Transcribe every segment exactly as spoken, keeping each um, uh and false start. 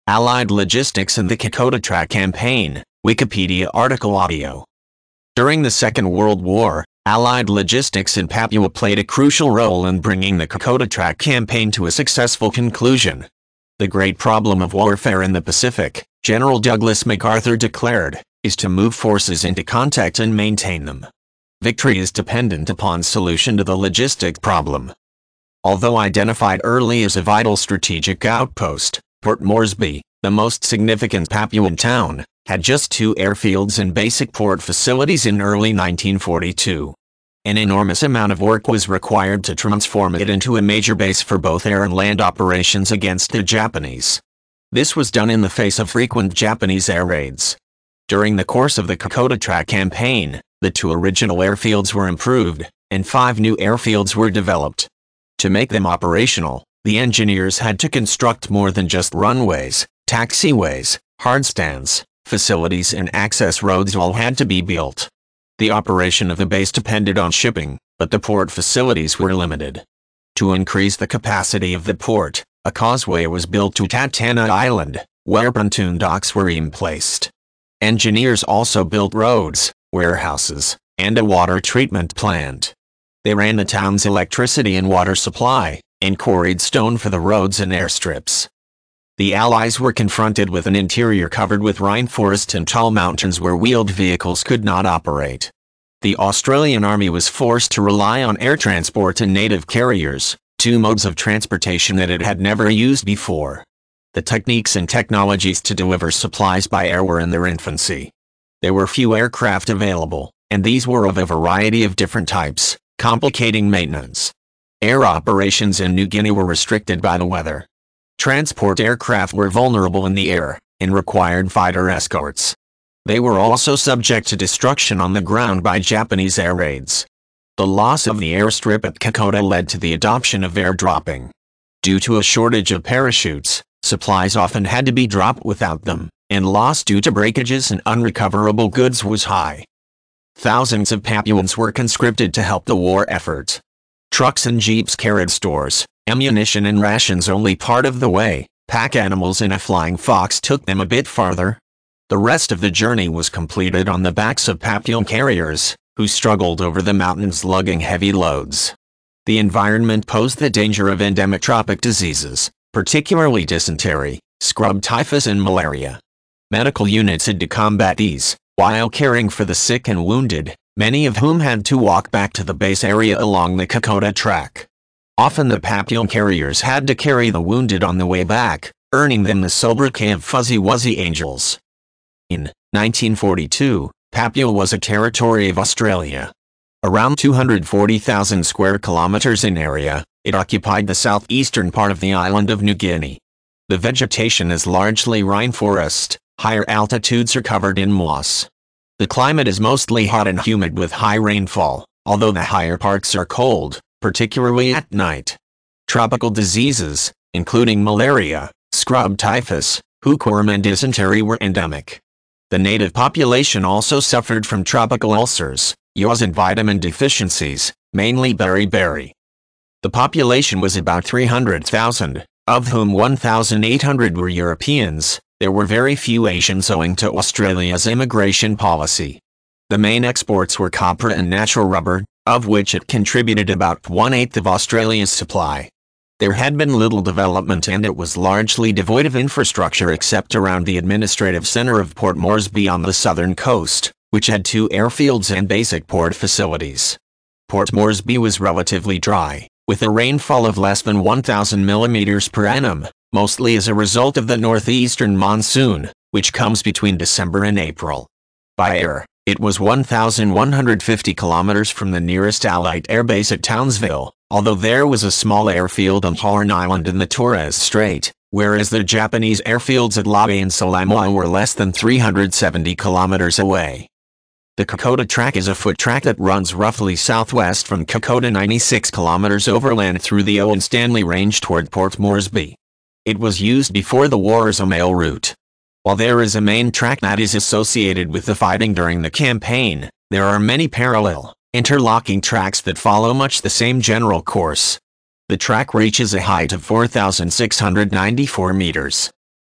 Allied Logistics in the Kokoda Track Campaign, Wikipedia Article Audio. During the Second World War, Allied logistics in Papua played a crucial role in bringing the Kokoda Track Campaign to a successful conclusion. The great problem of warfare in the Pacific, General Douglas MacArthur declared, is to move forces into contact and maintain them. Victory is dependent upon solution to the logistic problem. Although identified early as a vital strategic outpost, Port Moresby, the most significant Papuan town, had just two airfields and basic port facilities in early nineteen forty-two. An enormous amount of work was required to transform it into a major base for both air and land operations against the Japanese. This was done in the face of frequent Japanese air raids. During the course of the Kokoda Track campaign, the two original airfields were improved, and five new airfields were developed. To make them operational, the engineers had to construct more than just runways, taxiways, hardstands, facilities and access roads all had to be built. The operation of the base depended on shipping, but the port facilities were limited. To increase the capacity of the port, a causeway was built to Tatana Island, where pontoon docks were emplaced. Engineers also built roads, warehouses, and a water treatment plant. They ran the town's electricity and water supply, and quarried stone for the roads and airstrips. The Allies were confronted with an interior covered with rainforest and tall mountains where wheeled vehicles could not operate. The Australian Army was forced to rely on air transport and native carriers, two modes of transportation that it had never used before. The techniques and technologies to deliver supplies by air were in their infancy. There were few aircraft available, and these were of a variety of different types, complicating maintenance. Air operations in New Guinea were restricted by the weather. Transport aircraft were vulnerable in the air, and required fighter escorts. They were also subject to destruction on the ground by Japanese air raids. The loss of the airstrip at Kokoda led to the adoption of airdropping. Due to a shortage of parachutes, supplies often had to be dropped without them, and loss due to breakages and unrecoverable goods was high. Thousands of Papuans were conscripted to help the war effort. Trucks and jeeps carried stores, ammunition and rations only part of the way. Pack animals in a flying fox took them a bit farther. The rest of the journey was completed on the backs of Papuan carriers, who struggled over the mountains lugging heavy loads. The environment posed the danger of endemic tropic diseases, particularly dysentery, scrub typhus and malaria. Medical units had to combat these, while caring for the sick and wounded, many of whom had to walk back to the base area along the Kokoda Track. Often the Papuan carriers had to carry the wounded on the way back, earning them the sobriquet of Fuzzy Wuzzy Angels. In nineteen forty-two, Papua was a territory of Australia. Around two hundred forty thousand square kilometers in area, it occupied the southeastern part of the island of New Guinea. The vegetation is largely rainforest, higher altitudes are covered in moss. The climate is mostly hot and humid with high rainfall, although the higher parts are cold, particularly at night. Tropical diseases, including malaria, scrub typhus, hookworm and dysentery were endemic. The native population also suffered from tropical ulcers, yaws and vitamin deficiencies, mainly beriberi. The population was about three hundred thousand, of whom one thousand eight hundred were Europeans. There were very few Asians owing to Australia's immigration policy. The main exports were copra and natural rubber, of which it contributed about one-eighth of Australia's supply. There had been little development and it was largely devoid of infrastructure except around the administrative center of Port Moresby on the southern coast, which had two airfields and basic port facilities. Port Moresby was relatively dry, with a rainfall of less than one thousand millimeters per annum, mostly as a result of the northeastern monsoon, which comes between December and April. By air, it was one thousand one hundred fifty kilometers from the nearest Allied airbase at Townsville, although there was a small airfield on Horn Island in the Torres Strait, whereas the Japanese airfields at Lae and Salamoa were less than three hundred seventy kilometers away. The Kokoda Track is a foot track that runs roughly southwest from Kokoda ninety-six kilometers overland through the Owen Stanley Range toward Port Moresby. It was used before the war as a mail route. While there is a main track that is associated with the fighting during the campaign, there are many parallel, interlocking tracks that follow much the same general course. The track reaches a height of four thousand six hundred ninety-four meters.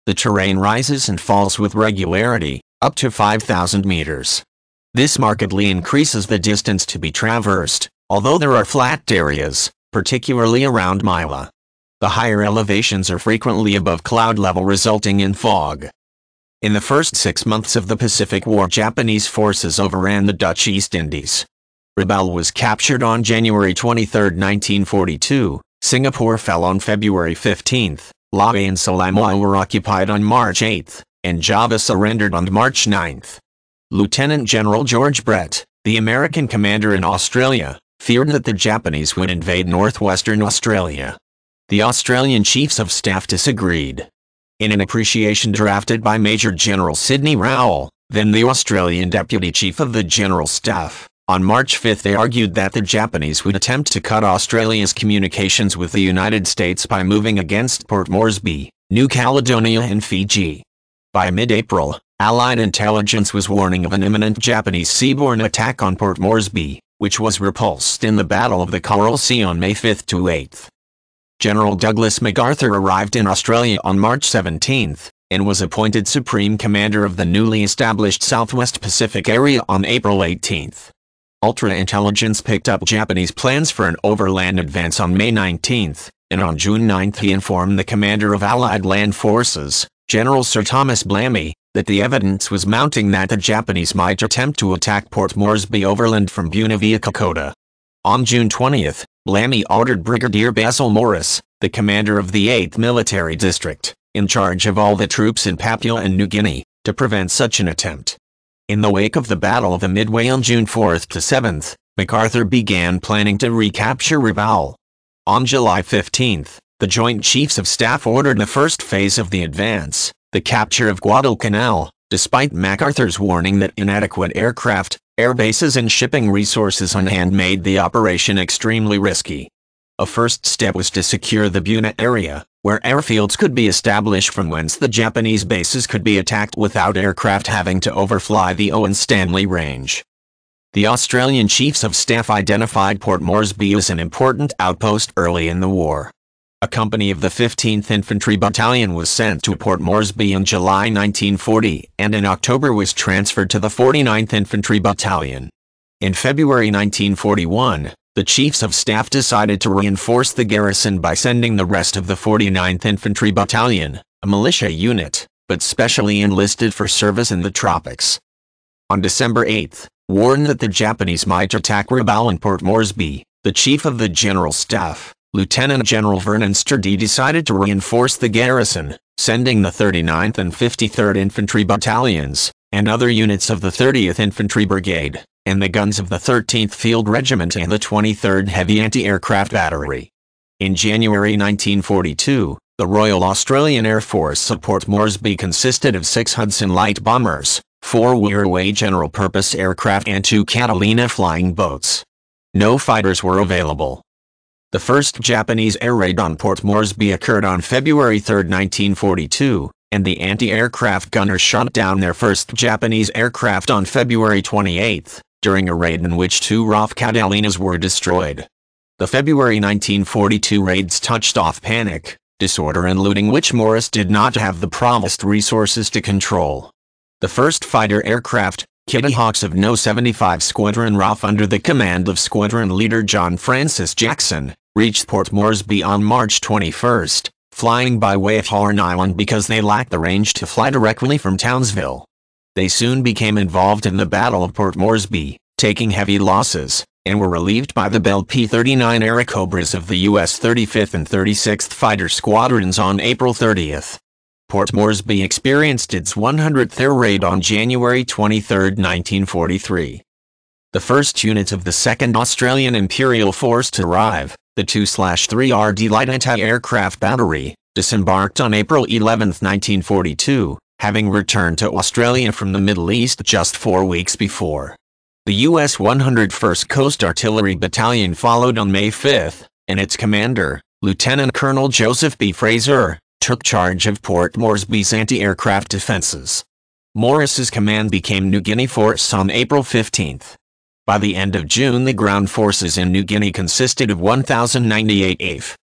The terrain rises and falls with regularity, up to five thousand meters. This markedly increases the distance to be traversed, although there are flat areas, particularly around Mila. The higher elevations are frequently above cloud level, resulting in fog. In the first six months of the Pacific War, Japanese forces overran the Dutch East Indies. Rabaul was captured on January twenty-third, nineteen forty-two, Singapore fell on February fifteenth, Lae and Samoa were occupied on March eighth, and Java surrendered on March ninth. Lieutenant General George Brett, the American commander in Australia, feared that the Japanese would invade northwestern Australia. The Australian Chiefs of Staff disagreed. In an appreciation drafted by Major General Sidney Rowell, then the Australian Deputy Chief of the General Staff, on March fifth they argued that the Japanese would attempt to cut Australia's communications with the United States by moving against Port Moresby, New Caledonia and Fiji. By mid-April, Allied intelligence was warning of an imminent Japanese seaborne attack on Port Moresby, which was repulsed in the Battle of the Coral Sea on May fifth to eighth. General Douglas MacArthur arrived in Australia on March seventeenth, and was appointed Supreme Commander of the newly established Southwest Pacific Area on April eighteenth. Ultra-intelligence picked up Japanese plans for an overland advance on May nineteenth, and on June ninth he informed the commander of Allied land forces, General Sir Thomas Blamey, that the evidence was mounting that the Japanese might attempt to attack Port Moresby overland from Buna via Kokoda. On June twentieth, Blamey ordered Brigadier Basil Morris, the commander of the eighth Military District, in charge of all the troops in Papua and New Guinea, to prevent such an attempt. In the wake of the Battle of the Midway on June fourth to seventh, MacArthur began planning to recapture Rabaul. On July fifteenth, the Joint Chiefs of Staff ordered the first phase of the advance, the capture of Guadalcanal, despite MacArthur's warning that inadequate aircraft, air bases and shipping resources on hand made the operation extremely risky. A first step was to secure the Buna area, where airfields could be established from whence the Japanese bases could be attacked without aircraft having to overfly the Owen Stanley Range. The Australian Chiefs of Staff identified Port Moresby as an important outpost early in the war. A company of the fifteenth Infantry Battalion was sent to Port Moresby in July nineteen forty, and in October was transferred to the forty-ninth Infantry Battalion. In February nineteen forty-one, the Chiefs of Staff decided to reinforce the garrison by sending the rest of the forty-ninth Infantry Battalion, a militia unit, but specially enlisted for service in the tropics. On December eighth, warned that the Japanese might attack Rabaul and Port Moresby, the Chief of the General Staff, Lieutenant General Vernon Sturdee, decided to reinforce the garrison, sending the thirty-ninth and fifty-third Infantry Battalions, and other units of the thirtieth Infantry Brigade, and the guns of the thirteenth Field Regiment and the twenty-third Heavy Anti-Aircraft Battery. In January nineteen forty-two, the Royal Australian Air Force at Port Moresby consisted of six Hudson light bombers, four Wirraway general-purpose aircraft and two Catalina flying boats. No fighters were available. The first Japanese air raid on Port Moresby occurred on February third, nineteen forty-two, and the anti-aircraft gunners shot down their first Japanese aircraft on February twenty-eighth, during a raid in which two R A F Catalinas were destroyed. The February nineteen forty-two raids touched off panic, disorder and looting which Morris did not have the promised resources to control. The first fighter aircraft, Kitty Hawks of No seventy-five Squadron R A F under the command of Squadron Leader John Francis Jackson, reached Port Moresby on March twenty-first, flying by way of Horn Island because they lacked the range to fly directly from Townsville. They soon became involved in the Battle of Port Moresby, taking heavy losses, and were relieved by the Bell P thirty-nine Airacobras of the U S thirty-fifth and thirty-sixth Fighter Squadrons on April thirtieth. Port Moresby experienced its one hundredth air raid on January twenty-third, nineteen forty-three. The first unit of the second Australian Imperial Force to arrive, the two three R D Light Anti-Aircraft Battery, disembarked on April eleventh, nineteen forty-two, having returned to Australia from the Middle East just four weeks before. The U S one hundred first Coast Artillery Battalion followed on May fifth, and its commander, Lieutenant Colonel Joseph B. Fraser, took charge of Port Moresby's anti-aircraft defenses. Morris's command became New Guinea Force on April fifteenth. By the end of June, the ground forces in New Guinea consisted of one thousand ninety-eight A F,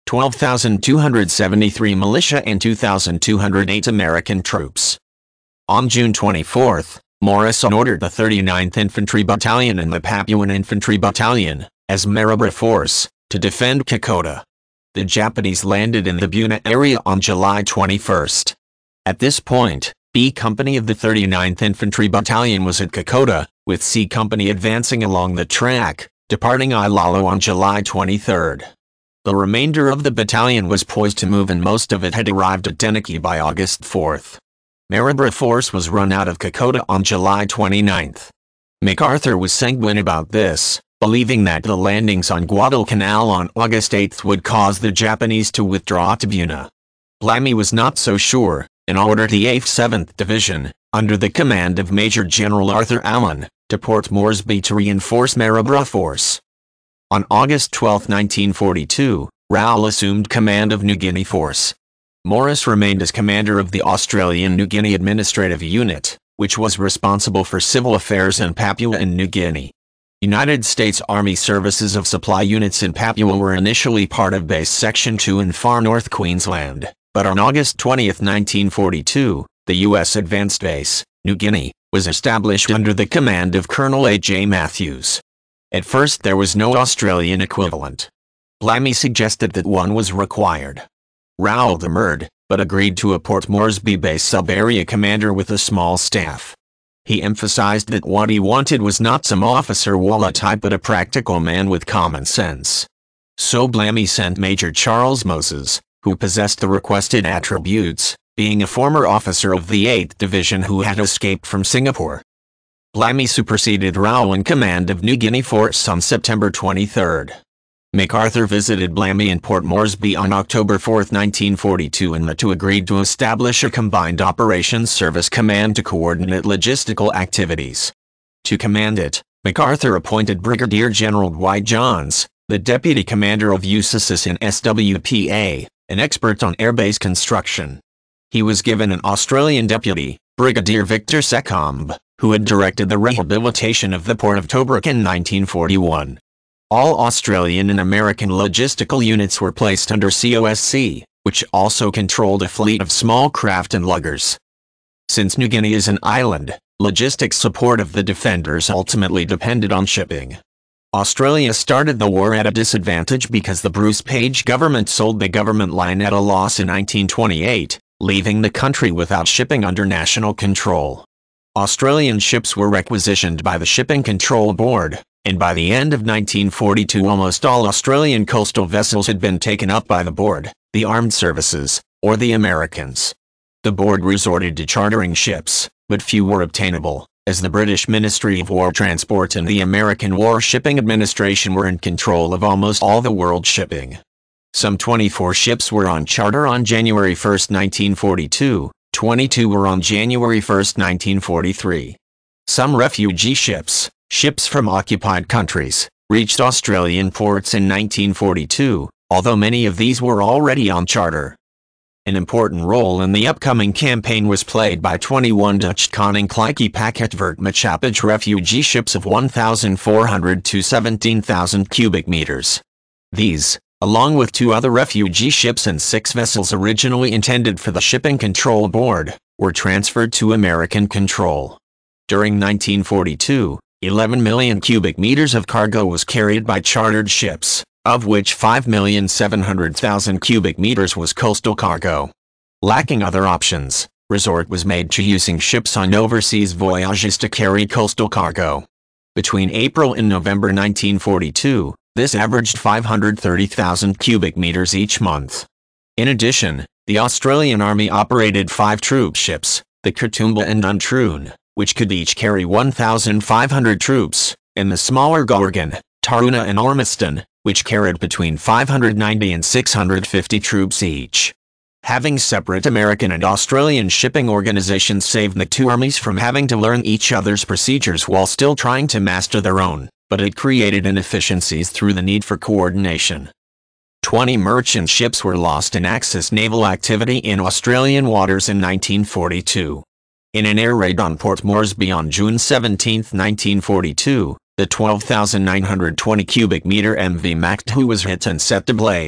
twelve thousand two hundred seventy-three militia and two thousand two hundred eight American troops. On June twenty-fourth, Morrison ordered the thirty-ninth Infantry Battalion and the Papuan Infantry Battalion, as Marabra Force, to defend Kokoda. The Japanese landed in the Buna area on July twenty-first. At this point, B Company of the thirty-ninth Infantry Battalion was at Kokoda, with C Company advancing along the track, departing Ilalo on July twenty-third. The remainder of the battalion was poised to move and most of it had arrived at Deniki by August fourth. Marabra Force was run out of Kokoda on July twenty-ninth. MacArthur was sanguine about this, believing that the landings on Guadalcanal on August eighth would cause the Japanese to withdraw to Buna. Blamey was not so sure, and ordered the eighth seventh Division, under the command of Major General Arthur Allen, to Port Moresby to reinforce Marabra Force. On August twelfth nineteen forty-two, Rowell assumed command of New Guinea Force. Morris remained as commander of the Australian New Guinea Administrative Unit, which was responsible for civil affairs in Papua and New Guinea. United States Army Services of Supply units in Papua were initially part of Base Section two in far north Queensland, but on August twentieth nineteen forty-two, the U S Advanced Base, New Guinea, was established under the command of Colonel A J Matthews. At first there was no Australian equivalent. Blamey suggested that one was required. Rowell demurred, but agreed to a Port Moresby base sub-area commander with a small staff. He emphasized that what he wanted was not some officer Walla type but a practical man with common sense. So Blamey sent Major Charles Moses, who possessed the requested attributes, being a former officer of the eighth Division who had escaped from Singapore. Blamey superseded Rowell in command of New Guinea Force on September twenty-third. MacArthur visited Blamey in Port Moresby on October fourth nineteen forty-two and the two agreed to establish a combined operations service command to coordinate logistical activities. To command it, MacArthur appointed Brigadier General Dwight Johns, the deputy commander of U S A S in S W P A, an expert on airbase construction. He was given an Australian deputy, Brigadier Victor Secombe, who had directed the rehabilitation of the port of Tobruk in nineteen forty-one. All Australian and American logistical units were placed under C O S C, which also controlled a fleet of small craft and luggers. Since New Guinea is an island, logistics support of the defenders ultimately depended on shipping. Australia started the war at a disadvantage because the Bruce Page government sold the government line at a loss in nineteen twenty-eight, leaving the country without shipping under national control. Australian ships were requisitioned by the Shipping Control Board, and by the end of nineteen forty-two almost all Australian coastal vessels had been taken up by the board, the armed services, or the Americans. The board resorted to chartering ships, but few were obtainable, as the British Ministry of War Transport and the American War Shipping Administration were in control of almost all the world shipping. Some twenty-four ships were on charter on January first nineteen forty-two, twenty-two were on January first nineteen forty-three. Some refugee ships, ships from occupied countries, reached Australian ports in nineteen forty-two, although many of these were already on charter. An important role in the upcoming campaign was played by twenty-one Dutch Koninklijke Paketvaartmaatschappij refugee ships of one thousand four hundred to seventeen thousand cubic meters. These, along with two other refugee ships and six vessels originally intended for the Shipping Control Board, were transferred to American control. During nineteen forty-two, eleven million cubic meters of cargo was carried by chartered ships, of which five million seven hundred thousand cubic meters was coastal cargo. Lacking other options, resort was made to using ships on overseas voyages to carry coastal cargo. Between April and November nineteen forty-two, this averaged five hundred thirty thousand cubic meters each month. In addition, the Australian Army operated five troop ships, the Katoomba and Untroon, which could each carry one thousand five hundred troops, and the smaller Gorgon, Taruna and Ormiston, which carried between five hundred ninety and six hundred fifty troops each. Having separate American and Australian shipping organizations saved the two armies from having to learn each other's procedures while still trying to master their own, but it created inefficiencies through the need for coordination. Twenty merchant ships were lost in Axis naval activity in Australian waters in nineteen forty-two. In an air raid on Port Moresby on June seventeenth nineteen forty-two, the twelve thousand nine hundred twenty cubic meter M V Macdhu was hit and set ablaze,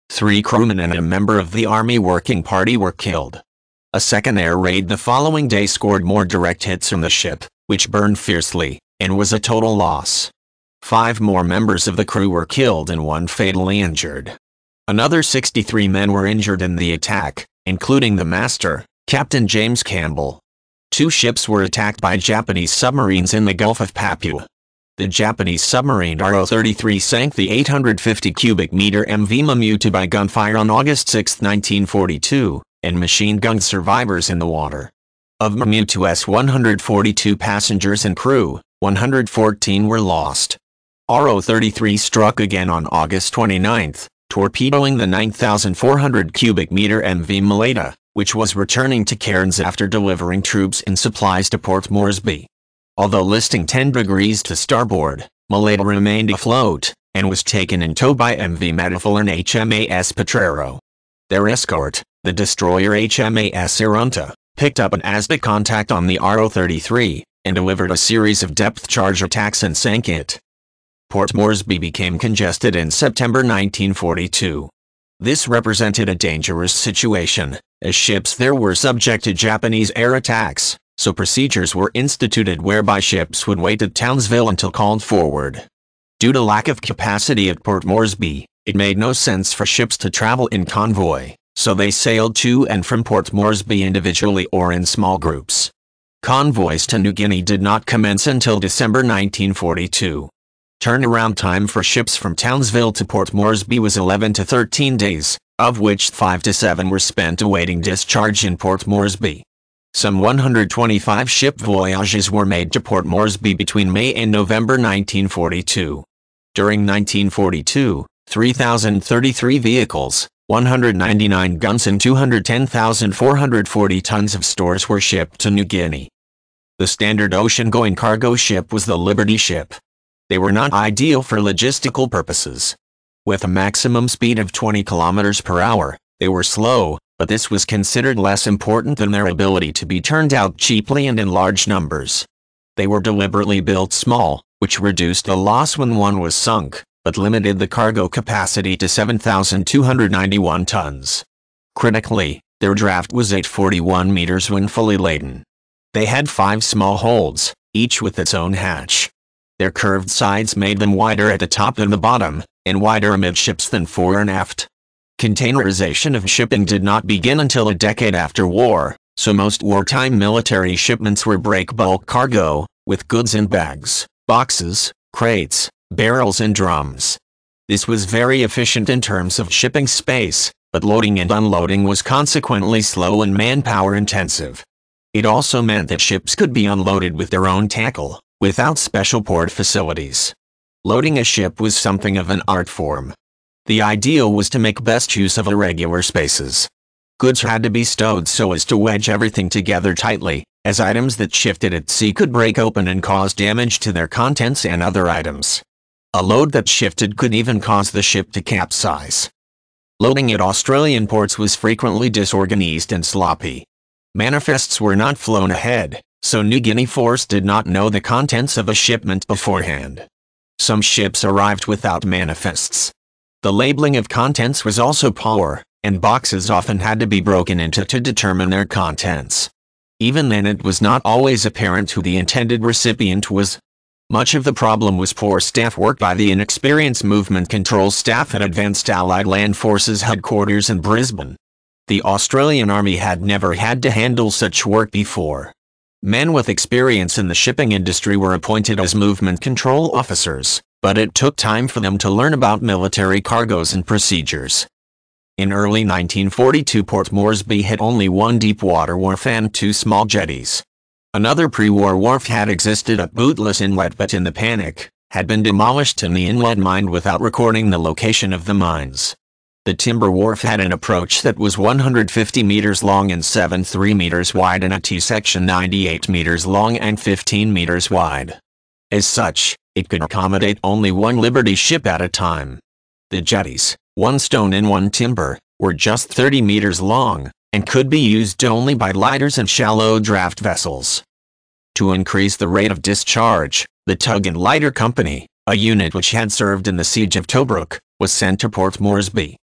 Three crewmen and a member of the Army Working Party were killed. A second air raid the following day scored more direct hits on the ship, which burned fiercely, and was a total loss. Five more members of the crew were killed and one fatally injured. Another sixty-three men were injured in the attack, including the master, Captain James Campbell. Two ships were attacked by Japanese submarines in the Gulf of Papua. The Japanese submarine R O thirty-three sank the eight hundred fifty cubic meter M V Mamutu by gunfire on August sixth, nineteen forty-two, and machine-gunned survivors in the water. Of Mamutu's one hundred forty-two passengers and crew, one hundred fourteen were lost. R O thirty-three struck again on August twenty-ninth, torpedoing the nine thousand four hundred cubic meter M V Maleta, which was returning to Cairns after delivering troops and supplies to Port Moresby. Although listing ten degrees to starboard, Maleta remained afloat, and was taken in tow by M V Metaful and H M A S Potrero. Their escort, the destroyer H M A S Arunta, picked up an A S D A contact on the R O thirty-three, and delivered a series of depth charge attacks and sank it. Port Moresby became congested in September nineteen forty-two. This represented a dangerous situation, as ships there were subject to Japanese air attacks, so procedures were instituted whereby ships would wait at Townsville until called forward. Due to lack of capacity at Port Moresby, it made no sense for ships to travel in convoy, so they sailed to and from Port Moresby individually or in small groups. Convoys to New Guinea did not commence until December nineteen forty-two. Turnaround time for ships from Townsville to Port Moresby was eleven to thirteen days, of which five to seven were spent awaiting discharge in Port Moresby. Some one hundred twenty-five ship voyages were made to Port Moresby between May and November nineteen forty-two. During nineteen forty-two, three thousand thirty-three vehicles, one hundred ninety-nine guns and two hundred ten thousand four hundred forty tons of stores were shipped to New Guinea. The standard ocean-going cargo ship was the Liberty ship. They were not ideal for logistical purposes. With a maximum speed of twenty kilometers per hour, they were slow, but this was considered less important than their ability to be turned out cheaply and in large numbers. They were deliberately built small, which reduced the loss when one was sunk, but limited the cargo capacity to seven thousand two hundred ninety-one tons. Critically, their draft was eight hundred forty-one meters when fully laden. They had five small holds, each with its own hatch. Their curved sides made them wider at the top than the bottom, and wider amidships than fore and aft. Containerization of shipping did not begin until a decade after war, so most wartime military shipments were break bulk cargo, with goods in bags, boxes, crates, barrels and drums. This was very efficient in terms of shipping space, but loading and unloading was consequently slow and manpower intensive. It also meant that ships could be unloaded with their own tackle, without special port facilities. Loading a ship was something of an art form. The ideal was to make best use of irregular spaces. Goods had to be stowed so as to wedge everything together tightly, as items that shifted at sea could break open and cause damage to their contents and other items. A load that shifted could even cause the ship to capsize. Loading at Australian ports was frequently disorganized and sloppy. Manifests were not flown ahead, so New Guinea force did not know the contents of a shipment beforehand. Some ships arrived without manifests. The labeling of contents was also poor, and boxes often had to be broken into to determine their contents. Even then it was not always apparent who the intended recipient was. Much of the problem was poor staff work by the inexperienced movement control staff at Advanced Allied Land Forces headquarters in Brisbane. The Australian Army had never had to handle such work before. Men with experience in the shipping industry were appointed as movement control officers, but it took time for them to learn about military cargoes and procedures. In early nineteen forty-two, Port Moresby had only one deep-water wharf and two small jetties. Another pre-war wharf had existed at Bootless Inlet but in the panic, had been demolished and the inlet mined without recording the location of the mines. The timber wharf had an approach that was one hundred fifty meters long and seventy-three meters wide and a T-section ninety-eight meters long and fifteen meters wide. As such, it could accommodate only one Liberty ship at a time. The jetties, one stone and one timber, were just thirty meters long, and could be used only by lighters and shallow draft vessels. To increase the rate of discharge, the Tug and Lighter Company, a unit which had served in the siege of Tobruk, was sent to Port Moresby.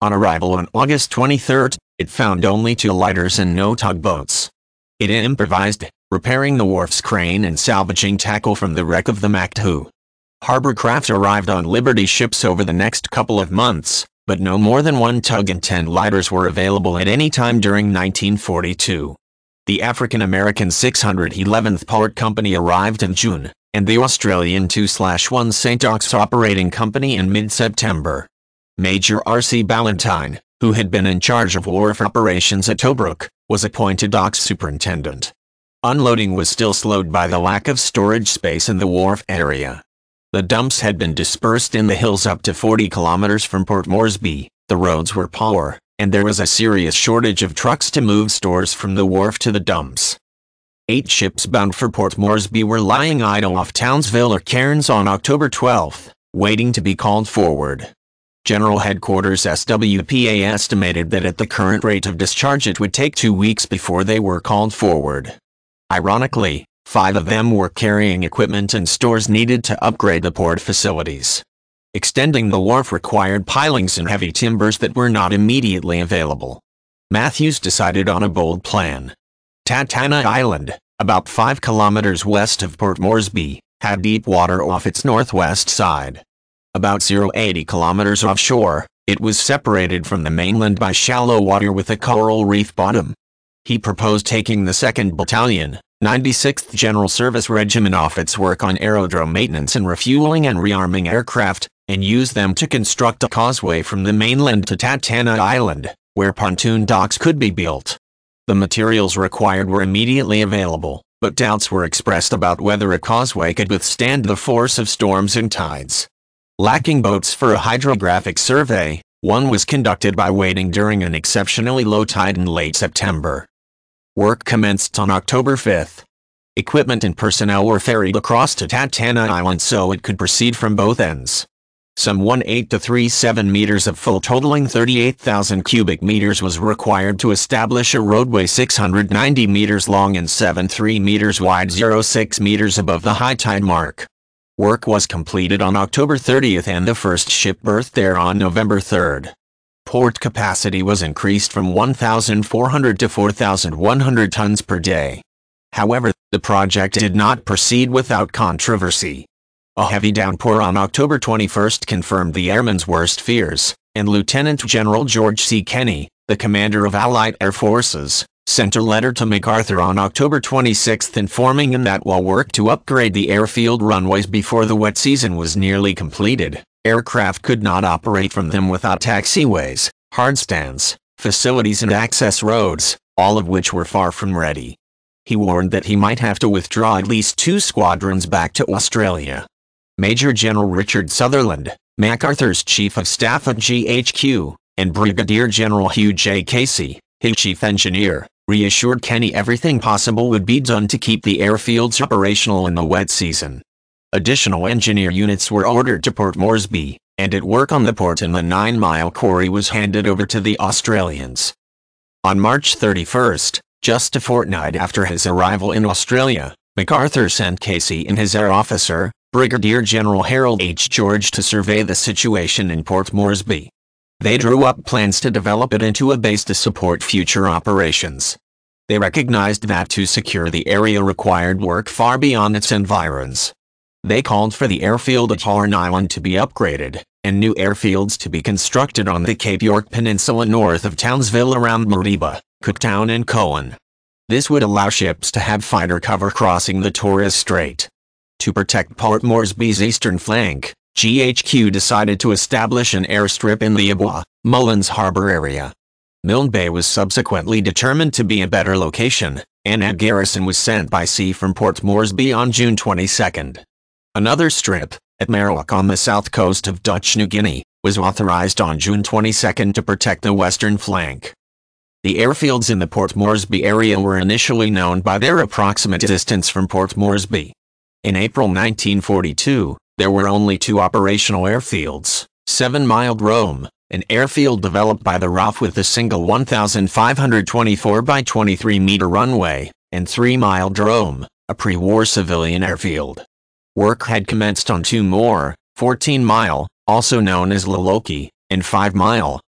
On arrival on August twenty-third, it found only two lighters and no tugboats. It improvised, repairing the wharf's crane and salvaging tackle from the wreck of the Mactu. Harbor craft arrived on Liberty ships over the next couple of months, but no more than one tug and ten lighters were available at any time during nineteen forty-two. The African-American six hundred eleventh Port Company arrived in June, and the Australian two one Saint Ox Operating Company in mid-September. Major R C Ballantyne, who had been in charge of wharf operations at Tobruk, was appointed docks superintendent. Unloading was still slowed by the lack of storage space in the wharf area. The dumps had been dispersed in the hills up to forty kilometers from Port Moresby, the roads were poor, and there was a serious shortage of trucks to move stores from the wharf to the dumps. Eight ships bound for Port Moresby were lying idle off Townsville or Cairns on October twelfth, waiting to be called forward. General Headquarters S W P A estimated that at the current rate of discharge it would take two weeks before they were called forward. Ironically, five of them were carrying equipment and stores needed to upgrade the port facilities. Extending the wharf required pilings and heavy timbers that were not immediately available. Matthews decided on a bold plan. Tatana Island, about five kilometers west of Port Moresby, had deep water off its northwest side. About eighty kilometers offshore, it was separated from the mainland by shallow water with a coral reef bottom. He proposed taking the second Battalion, ninety-sixth General Service Regiment off its work on aerodrome maintenance and refueling and rearming aircraft, and use them to construct a causeway from the mainland to Tatana Island, where pontoon docks could be built. The materials required were immediately available, but doubts were expressed about whether a causeway could withstand the force of storms and tides. Lacking boats for a hydrographic survey, one was conducted by waiting during an exceptionally low tide in late September. Work commenced on October fifth. Equipment and personnel were ferried across to Tatana Island so it could proceed from both ends. Some eighteen to thirty-seven meters of full totaling thirty-eight thousand cubic meters was required to establish a roadway six hundred ninety meters long and seventy-three meters wide, six meters above the high tide mark. Work was completed on October thirtieth and the first ship berthed there on November third. Port capacity was increased from one thousand four hundred to four thousand one hundred tons per day. However, the project did not proceed without controversy. A heavy downpour on October twenty-first confirmed the airmen's worst fears, and Lieutenant General George C. Kenney, the commander of Allied Air Forces, sent a letter to MacArthur on October twenty-sixth informing him that while work to upgrade the airfield runways before the wet season was nearly completed, aircraft could not operate from them without taxiways, hardstands, facilities and access roads, all of which were far from ready. He warned that he might have to withdraw at least two squadrons back to Australia. Major General Richard Sutherland, MacArthur's Chief of Staff at G H Q, and Brigadier General Hugh J. Casey, his chief engineer, reassured Kenney everything possible would be done to keep the airfields operational in the wet season. Additional engineer units were ordered to Port Moresby, and at work on the port and the nine-mile quarry was handed over to the Australians. On March thirty-first, just a fortnight after his arrival in Australia, MacArthur sent Casey and his air officer, Brigadier General Harold H. George, to survey the situation in Port Moresby. They drew up plans to develop it into a base to support future operations. They recognized that to secure the area required work far beyond its environs. They called for the airfield at Horn Island to be upgraded, and new airfields to be constructed on the Cape York Peninsula north of Townsville around Mariba, Cooktown and Cowan. This would allow ships to have fighter cover crossing the Torres Strait. To protect Port Moresby's eastern flank, G H Q decided to establish an airstrip in the Abwa, Mullins Harbor area. Milne Bay was subsequently determined to be a better location, and a garrison was sent by sea from Port Moresby on June twenty-second. Another strip, at Marlock on the south coast of Dutch New Guinea, was authorized on June twenty-second to protect the western flank. The airfields in the Port Moresby area were initially known by their approximate distance from Port Moresby. In April nineteen forty-two, there were only two operational airfields, Seven Mile Rome, an airfield developed by the R A F with a single one thousand five hundred twenty-four by twenty-three meter runway, and Three Mile Drome, a pre-war civilian airfield. Work had commenced on two more, fourteen mile, also known as Laloki, and five mile,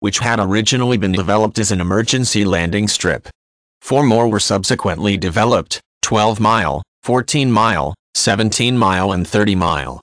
which had originally been developed as an emergency landing strip. Four more were subsequently developed: twelve mile, fourteen mile, seventeen mile and thirty mile.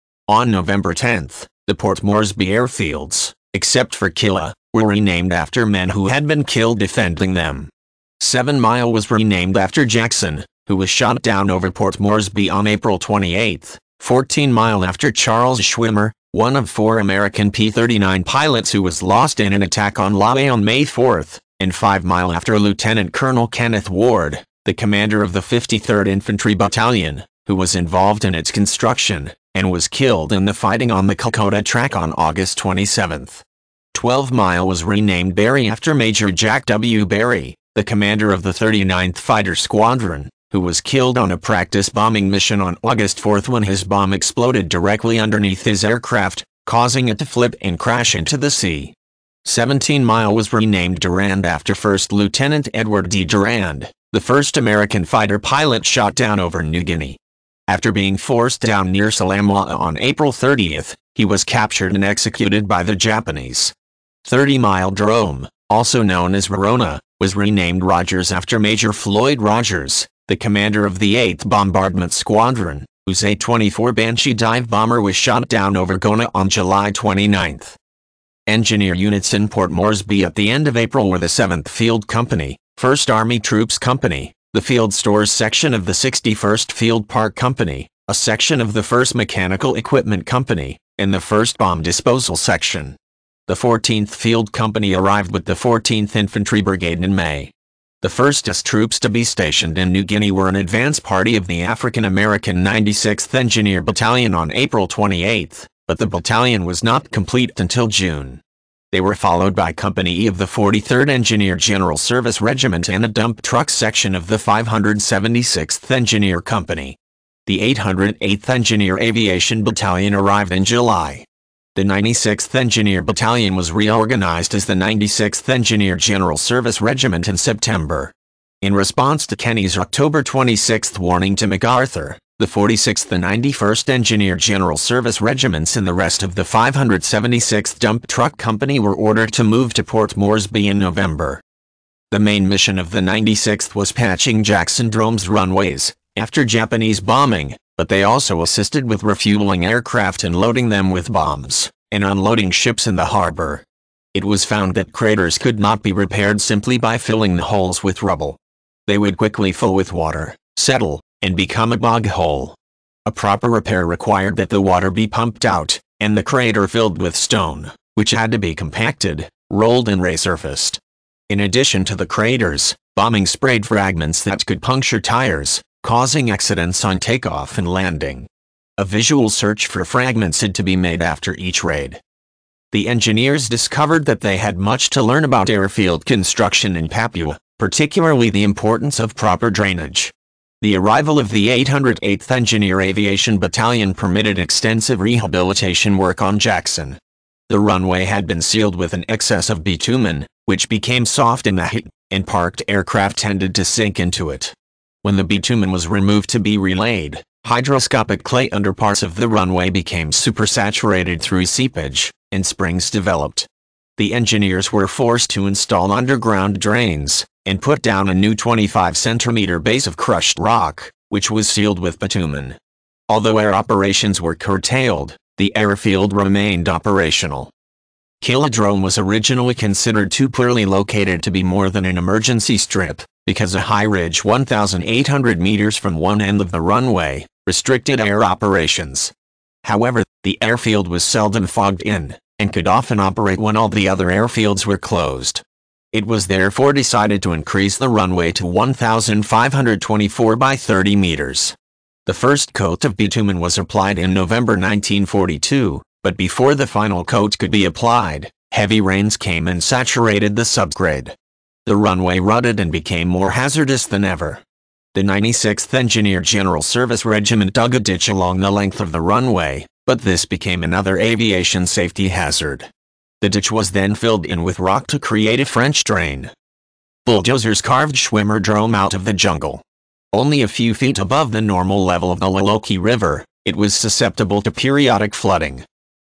On November tenth, the Port Moresby airfields, except for Killa, were renamed after men who had been killed defending them. seven mile was renamed after Jackson, who was shot down over Port Moresby on April twenty-eighth, fourteen mile after Charles Schwimmer, one of four American P thirty-nine pilots who was lost in an attack on Lae on May fourth, and five mile after Lieutenant Colonel Kenneth Ward, the commander of the fifty-third Infantry Battalion, who was involved in its construction, and was killed in the fighting on the Kokoda Track on August twenty-seventh. twelve mile was renamed Berry after Major Jack W. Berry, the commander of the thirty-ninth Fighter Squadron, who was killed on a practice bombing mission on August fourth when his bomb exploded directly underneath his aircraft, causing it to flip and crash into the sea. seventeen mile was renamed Durand after First Lieutenant Edward D. Durand, the first American fighter pilot shot down over New Guinea. After being forced down near Salamwa on April thirtieth, he was captured and executed by the Japanese. thirty mile Jerome, also known as Verona, was renamed Rogers after Major Floyd Rogers, the commander of the eighth Bombardment Squadron, whose A twenty-four Banshee dive bomber was shot down over Gona on July twenty-ninth. Engineer units in Port Moresby at the end of April were the seventh Field Company, first Army Troops Company, the Field Stores Section of the sixty-first Field Park Company, a section of the first Mechanical Equipment Company, and the first Bomb Disposal Section. The fourteenth Field Company arrived with the fourteenth Infantry Brigade in May. The first U S troops to be stationed in New Guinea were an advance party of the African-American ninety-sixth Engineer Battalion on April twenty-eighth, but the battalion was not complete until June. They were followed by Company E of the forty-third Engineer General Service Regiment and a dump truck section of the five hundred seventy-sixth Engineer Company. The eight hundred eighth Engineer Aviation Battalion arrived in July. The ninety-sixth Engineer Battalion was reorganized as the ninety-sixth Engineer General Service Regiment in September. In response to Kenny's October twenty-sixth warning to MacArthur, the forty-sixth and ninety-first Engineer General Service Regiments and the rest of the five hundred seventy-sixth Dump Truck Company were ordered to move to Port Moresby in November. The main mission of the ninety-sixth was patching Jackson Drome's runways, after Japanese bombing, but they also assisted with refueling aircraft and loading them with bombs, and unloading ships in the harbor. It was found that craters could not be repaired simply by filling the holes with rubble. They would quickly fill with water, settle, and become a bog hole. A proper repair required that the water be pumped out, and the crater filled with stone, which had to be compacted, rolled and resurfaced. In addition to the craters, bombing sprayed fragments that could puncture tires, causing accidents on takeoff and landing. A visual search for fragments had to be made after each raid. The engineers discovered that they had much to learn about airfield construction in Papua, particularly the importance of proper drainage. The arrival of the eight hundred eighth Engineer Aviation Battalion permitted extensive rehabilitation work on Jackson. The runway had been sealed with an excess of bitumen, which became soft in the heat, and parked aircraft tended to sink into it. When the bitumen was removed to be relayed, hydroscopic clay under parts of the runway became supersaturated through seepage, and springs developed. The engineers were forced to install underground drains, and put down a new twenty-five centimeter base of crushed rock, which was sealed with bitumen. Although air operations were curtailed, the airfield remained operational. Kilodrome was originally considered too poorly located to be more than an emergency strip, because a high ridge one thousand eight hundred meters from one end of the runway restricted air operations. However, the airfield was seldom fogged in, and could often operate when all the other airfields were closed. It was therefore decided to increase the runway to one thousand five hundred twenty-four by thirty meters. The first coat of bitumen was applied in November nineteen forty-two, but before the final coat could be applied, heavy rains came and saturated the subgrade. The runway rutted and became more hazardous than ever. The ninety-sixth Engineer General Service Regiment dug a ditch along the length of the runway, but this became another aviation safety hazard. The ditch was then filled in with rock to create a French drain. Bulldozers carved Schwimmer Drome out of the jungle. Only a few feet above the normal level of the Laloki River, it was susceptible to periodic flooding.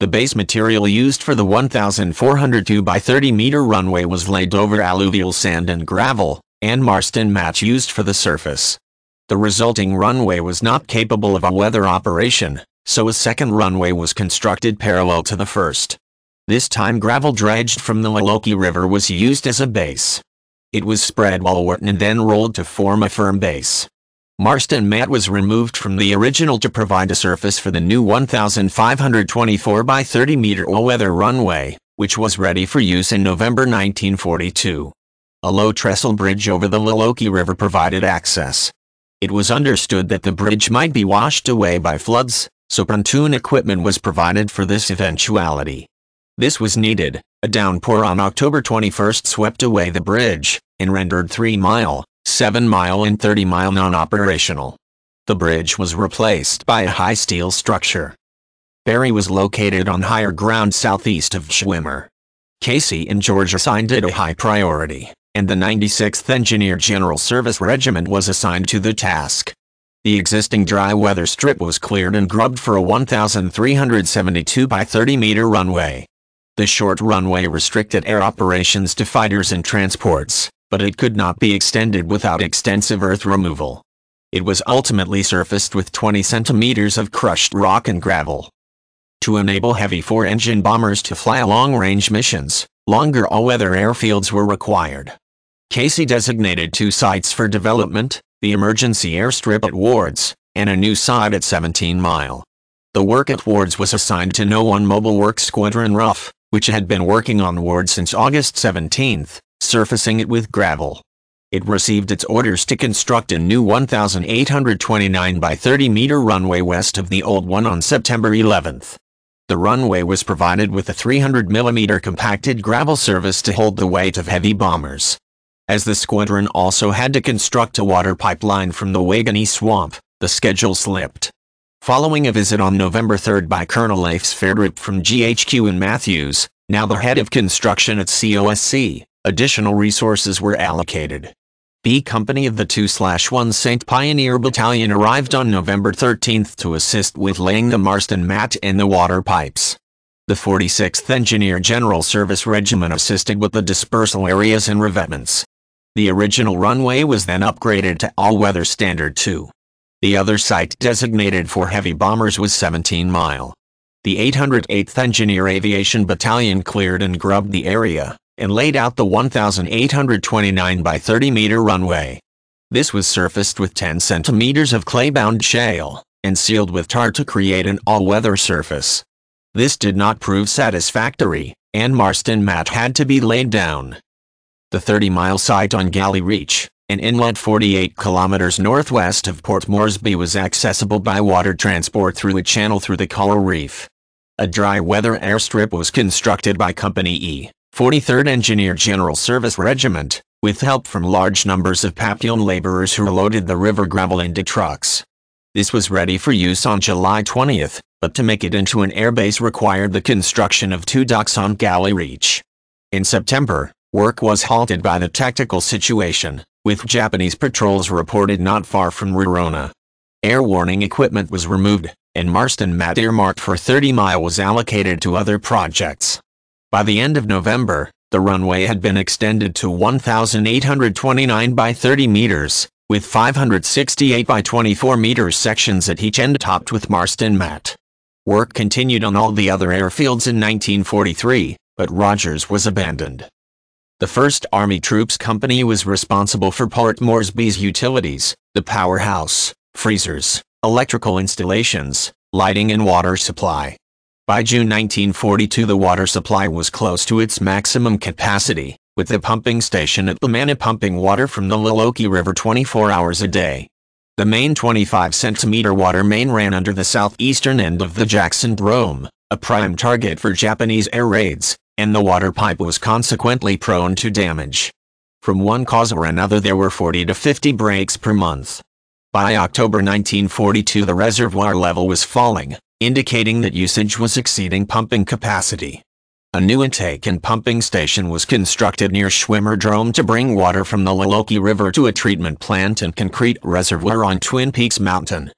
The base material used for the one thousand four hundred two by thirty meter runway was laid over alluvial sand and gravel, and Marston mat used for the surface. The resulting runway was not capable of all-weather operation, so a second runway was constructed parallel to the first. This time gravel dredged from the Laloki River was used as a base. It was spread wallward and then rolled to form a firm base. Marston mat was removed from the original to provide a surface for the new one thousand five hundred twenty-four by thirty meter all-weather runway, which was ready for use in November nineteen forty-two. A low trestle bridge over the Laloki River provided access. It was understood that the bridge might be washed away by floods, so pontoon equipment was provided for this eventuality. This was needed. A downpour on October twenty-first swept away the bridge, and rendered three mile, seven mile and thirty mile non-operational. The bridge was replaced by a high steel structure. Barry was located on higher ground southeast of Schwimmer. Casey and George assigned it a high priority, and the ninety-sixth Engineer General Service Regiment was assigned to the task. The existing dry weather strip was cleared and grubbed for a one thousand three hundred seventy-two by thirty meter runway. The short runway restricted air operations to fighters and transports, but it could not be extended without extensive earth removal. It was ultimately surfaced with twenty centimeters of crushed rock and gravel. To enable heavy four-engine bombers to fly long-range missions, longer all-weather airfields were required. Casey designated two sites for development, the emergency airstrip at Wards, and a new site at seventeen mile. The work at Wards was assigned to No one Mobile Works Squadron Rough, which had been working on Wards since August seventeenth, surfacing it with gravel. It received its orders to construct a new one thousand eight hundred twenty-nine by thirty meter runway west of the old one on September eleventh. The runway was provided with a three hundred millimeter compacted gravel surface to hold the weight of heavy bombers. As the squadron also had to construct a water pipeline from the Wagani Swamp, the schedule slipped. Following a visit on November third by Colonel Leif Sverdrup from G H Q in Matthews, now the head of construction at C O S C, additional resources were allocated. B Company of the two one Saint Pioneer Battalion arrived on November thirteenth to assist with laying the Marston mat and the water pipes. The forty-sixth Engineer General Service Regiment assisted with the dispersal areas and revetments. The original runway was then upgraded to all-weather Standard two. The other site designated for heavy bombers was seventeen mile. The eight hundred eighth Engineer Aviation Battalion cleared and grubbed the area, and laid out the one thousand eight hundred twenty-nine by thirty meter runway. This was surfaced with ten centimeters of clay-bound shale, and sealed with tar to create an all-weather surface. This did not prove satisfactory, and Marston mat had to be laid down. The thirty mile site on Galley Reach, an inlet forty-eight kilometers northwest of Port Moresby, was accessible by water transport through a channel through the coral reef. A dry weather airstrip was constructed by Company E, forty-third Engineer General Service Regiment, with help from large numbers of Papillon laborers who loaded the river gravel into trucks. This was ready for use on July twentieth, but to make it into an airbase required the construction of two docks on Galley Reach. In September, work was halted by the tactical situation, with Japanese patrols reported not far from Rurona. Air warning equipment was removed, and Marston mat earmarked for thirty mile was allocated to other projects. By the end of November, the runway had been extended to one thousand eight hundred twenty-nine by thirty meters, with five hundred sixty-eight by twenty-four meters sections at each end topped with Marston mat. Work continued on all the other airfields in nineteen forty-three, but Rogers was abandoned. The first Army Troops Company was responsible for Port Moresby's utilities, the powerhouse, freezers, electrical installations, lighting and water supply. By June nineteen forty-two the water supply was close to its maximum capacity, with the pumping station at Lamana pumping water from the Laloki River twenty-four hours a day. The main twenty-five centimeter water main ran under the southeastern end of the Jackson Dome, a prime target for Japanese air raids, and the water pipe was consequently prone to damage. From one cause or another there were forty to fifty breaks per month. By October nineteen forty-two the reservoir level was falling, indicating that usage was exceeding pumping capacity. A new intake and pumping station was constructed near Schwimmerdrome to bring water from the Laloki River to a treatment plant and concrete reservoir on Twin Peaks Mountain.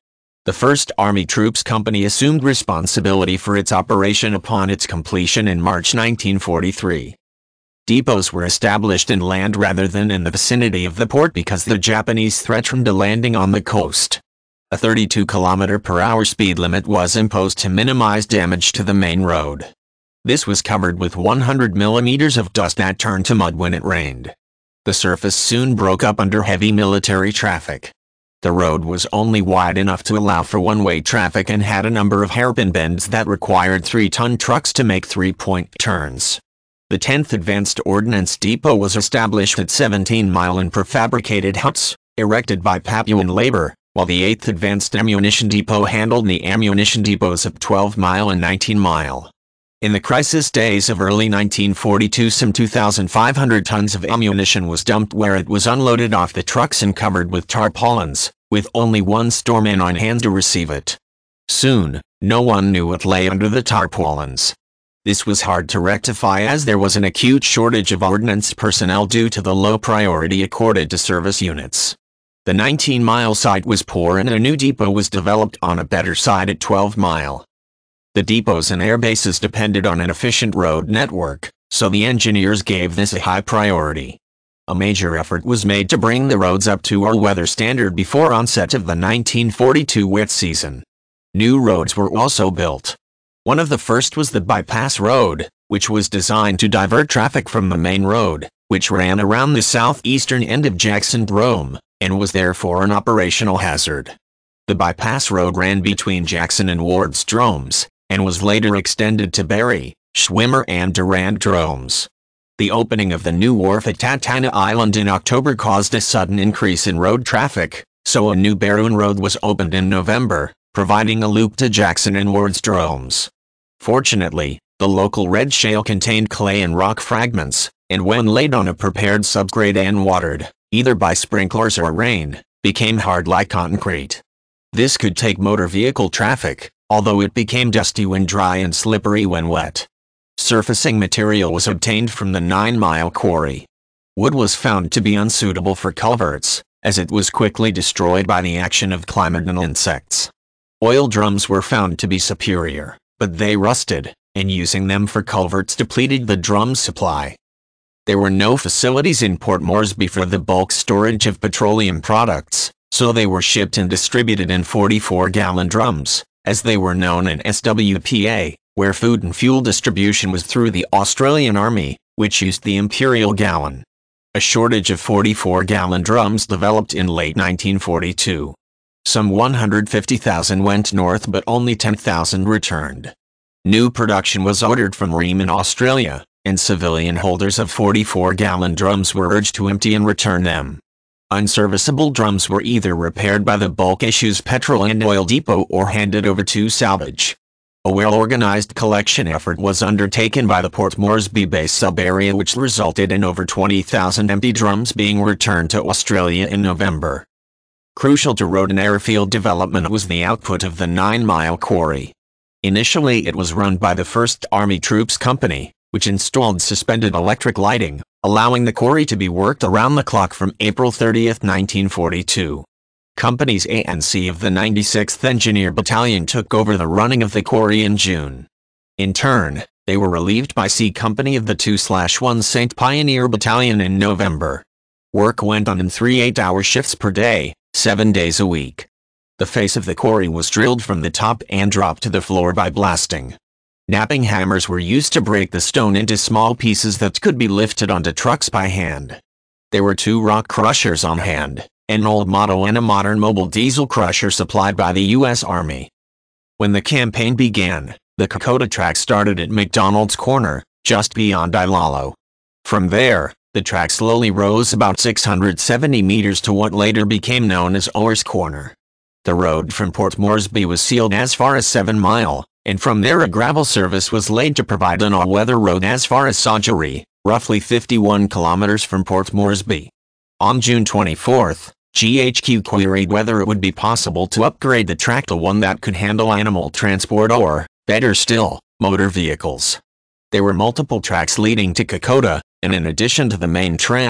The first Army Troops Company assumed responsibility for its operation upon its completion in March nineteen forty-three. Depots were established inland rather than in the vicinity of the port because the Japanese threatened a landing on the coast. A thirty-two kilometer per hour speed limit was imposed to minimize damage to the main road. This was covered with one hundred millimeters of dust that turned to mud when it rained. The surface soon broke up under heavy military traffic. The road was only wide enough to allow for one-way traffic and had a number of hairpin bends that required three-ton trucks to make three-point turns. The tenth Advanced Ordnance Depot was established at seventeen mile in prefabricated huts, erected by Papuan labor, while the eighth Advanced Ammunition Depot handled the ammunition depots at twelve mile and nineteen mile. In the crisis days of early nineteen forty-two, some two thousand five hundred tons of ammunition was dumped where it was unloaded off the trucks and covered with tarpaulins, with only one storeman on hand to receive it. Soon, no one knew what lay under the tarpaulins. This was hard to rectify as there was an acute shortage of ordnance personnel due to the low priority accorded to service units. The nineteen mile site was poor and a new depot was developed on a better site at twelve mile. The depots and air bases depended on an efficient road network, so the engineers gave this a high priority. A major effort was made to bring the roads up to all-weather standard before onset of the nineteen forty-two wet season. New roads were also built. One of the first was the bypass road, which was designed to divert traffic from the main road, which ran around the southeastern end of Jackson Drome, and was therefore an operational hazard. The bypass road ran between Jackson and Ward's Dromes, and was later extended to Berry, Schwimmer and Durand Dromes. The opening of the new wharf at Tatana Island in October caused a sudden increase in road traffic, so a new Barroon Road was opened in November, providing a loop to Jackson and Ward's Dromes. Fortunately, the local red shale contained clay and rock fragments, and when laid on a prepared subgrade and watered, either by sprinklers or rain, became hard like concrete. This could take motor vehicle traffic, although it became dusty when dry and slippery when wet. Surfacing material was obtained from the Nine Mile Quarry. Wood was found to be unsuitable for culverts, as it was quickly destroyed by the action of climate and insects. Oil drums were found to be superior, but they rusted, and using them for culverts depleted the drum's supply. There were no facilities in Port Moresby for the bulk storage of petroleum products, so they were shipped and distributed in forty-four gallon drums, as they were known in S W P A, where food and fuel distribution was through the Australian Army, which used the imperial gallon. A shortage of forty-four gallon drums developed in late nineteen forty-two. Some one hundred fifty thousand went north but only ten thousand returned. New production was ordered from Rheem in Australia, and civilian holders of forty-four gallon drums were urged to empty and return them. Unserviceable drums were either repaired by the Bulk Issues Petrol and Oil Depot or handed over to salvage. A well-organized collection effort was undertaken by the Port Moresby base sub-area which resulted in over twenty thousand empty drums being returned to Australia in November. Crucial to road and airfield development was the output of the Nine Mile Quarry. Initially it was run by the first Army Troops Company, which installed suspended electric lighting, allowing the quarry to be worked around the clock from April thirtieth nineteen forty-two. Companies A and C of the ninety-sixth Engineer Battalion took over the running of the quarry in June. In turn, they were relieved by C Company of the two one Saint Pioneer Battalion in November. Work went on in three eight-hour shifts per day, seven days a week. The face of the quarry was drilled from the top and dropped to the floor by blasting. Knapping hammers were used to break the stone into small pieces that could be lifted onto trucks by hand. There were two rock crushers on hand, an old model and a modern mobile diesel crusher supplied by the U S Army. When the campaign began, the Kokoda Track started at McDonald's Corner, just beyond Ilalo. From there, the track slowly rose about six hundred seventy meters to what later became known as Orr's Corner. The road from Port Moresby was sealed as far as seven mile, and from there a gravel service was laid to provide an all-weather road as far as Sawjery, roughly fifty-one kilometers from Port Moresby. On June twenty-fourth, G H Q queried whether it would be possible to upgrade the track to one that could handle animal transport or, better still, motor vehicles. There were multiple tracks leading to Kokoda, and in addition to the main track,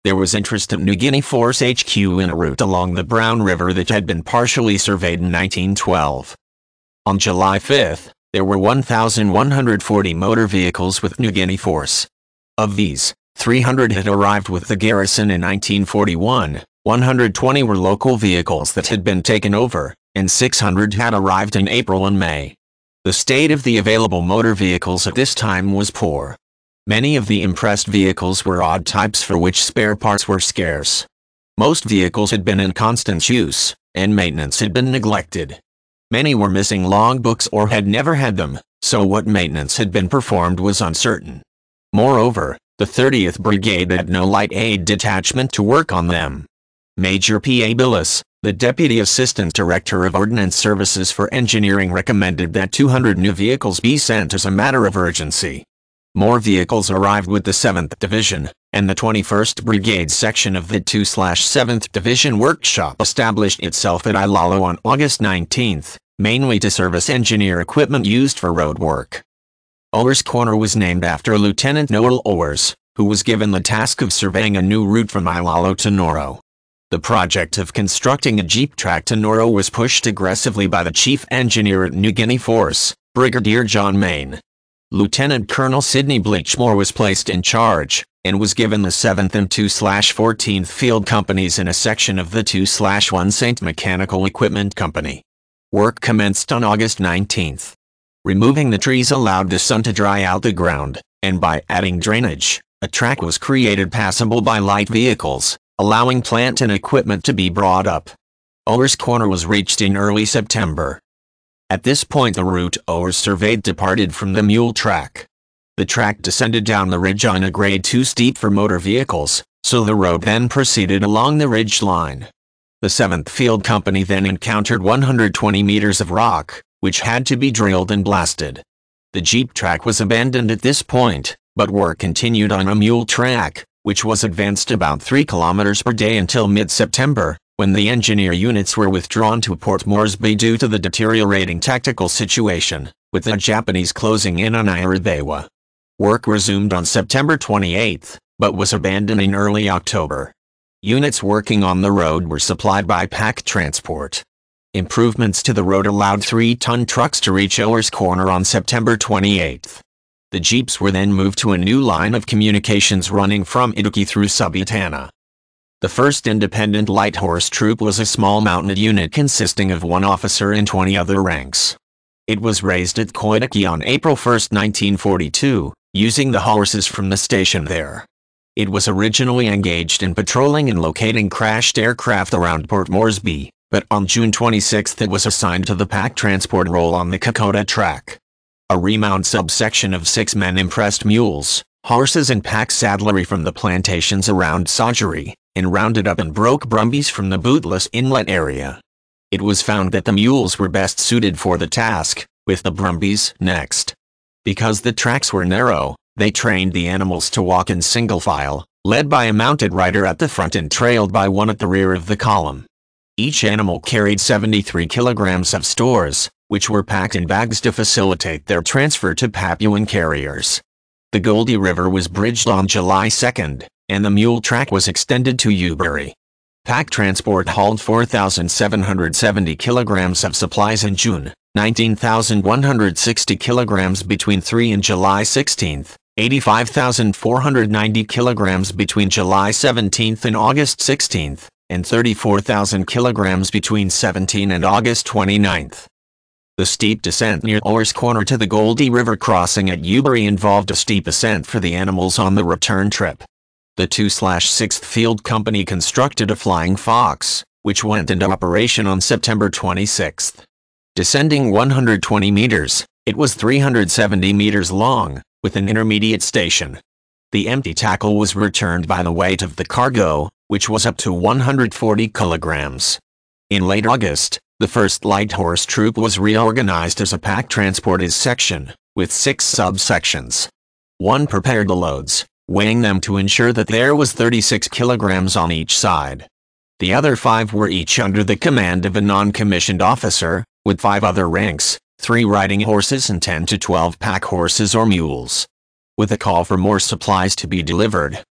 There was interest at New Guinea Force H Q in a route along the Brown River that had been partially surveyed in nineteen twelve. On July fifth, there were one thousand one hundred forty motor vehicles with New Guinea Force. Of these, three hundred had arrived with the garrison in nineteen forty-one, one hundred twenty were local vehicles that had been taken over, and six hundred had arrived in April and May. The state of the available motor vehicles at this time was poor. Many of the impressed vehicles were odd types for which spare parts were scarce. Most vehicles had been in constant use, and maintenance had been neglected. Many were missing logbooks or had never had them, so what maintenance had been performed was uncertain. Moreover, the thirtieth Brigade had no light aid detachment to work on them. Major P A Billis, the Deputy Assistant Director of Ordnance Services for Engineering, recommended that two hundred new vehicles be sent as a matter of urgency. More vehicles arrived with the seventh Division, and the twenty-first Brigade section of the two seventh Division Workshop established itself at Ilalo on August nineteenth, mainly to service engineer equipment used for road work. Owers Corner was named after Lieutenant Noel Owers, who was given the task of surveying a new route from Ilalo to Noro. The project of constructing a jeep track to Noro was pushed aggressively by the chief engineer at New Guinea Force, Brigadier John Main. Lieutenant Colonel Sidney Bleachmore was placed in charge, and was given the seventh and two fourteenth Field Companies in a section of the two one Saint Mechanical Equipment Company. Work commenced on August nineteenth. Removing the trees allowed the sun to dry out the ground, and by adding drainage, a track was created passable by light vehicles, allowing plant and equipment to be brought up. Owers Corner was reached in early September. At this point the route Owers surveyed departed from the mule track. The track descended down the ridge on a grade too steep for motor vehicles, so the road then proceeded along the ridge line. The seventh Field Company then encountered one hundred twenty meters of rock, which had to be drilled and blasted. The jeep track was abandoned at this point, but work continued on a mule track, which was advanced about three kilometers per day until mid-September, when the engineer units were withdrawn to Port Moresby due to the deteriorating tactical situation, with the Japanese closing in on Iribewa. Work resumed on September twenty-eighth, but was abandoned in early October. Units working on the road were supplied by pack transport. Improvements to the road allowed three-ton trucks to reach Owers Corner on September twenty-eighth. The jeeps were then moved to a new line of communications running from Idiki through Subitana. The first Independent Light Horse Troop was a small mounted unit consisting of one officer and twenty other ranks. It was raised at Koidiki on April first nineteen forty-two, using the horses from the station there. It was originally engaged in patrolling and locating crashed aircraft around Port Moresby, but on June twenty-sixth it was assigned to the pack transport role on the Kokoda Track. A remount subsection of six men impressed mules, horses and pack saddlery from the plantations around Sajari, and rounded up and broke brumbies from the Bootless Inlet area. It was found that the mules were best suited for the task, with the brumbies next. Because the tracks were narrow, they trained the animals to walk in single file, led by a mounted rider at the front and trailed by one at the rear of the column. Each animal carried seventy-three kilograms of stores, which were packed in bags to facilitate their transfer to Papuan carriers. The Goldie River was bridged on July second, and the mule track was extended to Ubury. Pack transport hauled four thousand seven hundred seventy kilograms of supplies in June, nineteen thousand one hundred sixty kilograms between the third and July sixteenth, eighty-five thousand four hundred ninety kilograms between July seventeenth and August sixteenth, and thirty-four thousand kilograms between the seventeenth and August twenty-ninth. The steep descent near Owers Corner to the Goldie River crossing at Ubury involved a steep ascent for the animals on the return trip. The two sixth Field Company constructed a Flying Fox, which went into operation on September twenty-sixth. Descending one hundred twenty meters, it was three hundred seventy meters long, with an intermediate station. The empty tackle was returned by the weight of the cargo, which was up to one hundred forty kilograms. In late August, the first Light Horse Troop was reorganized as a pack transporters section, with six subsections. One prepared the loads, weighing them to ensure that there was thirty-six kilograms on each side. The other five were each under the command of a non-commissioned officer, with five other ranks, three riding horses and ten to twelve pack horses or mules. With a call for more supplies to be delivered,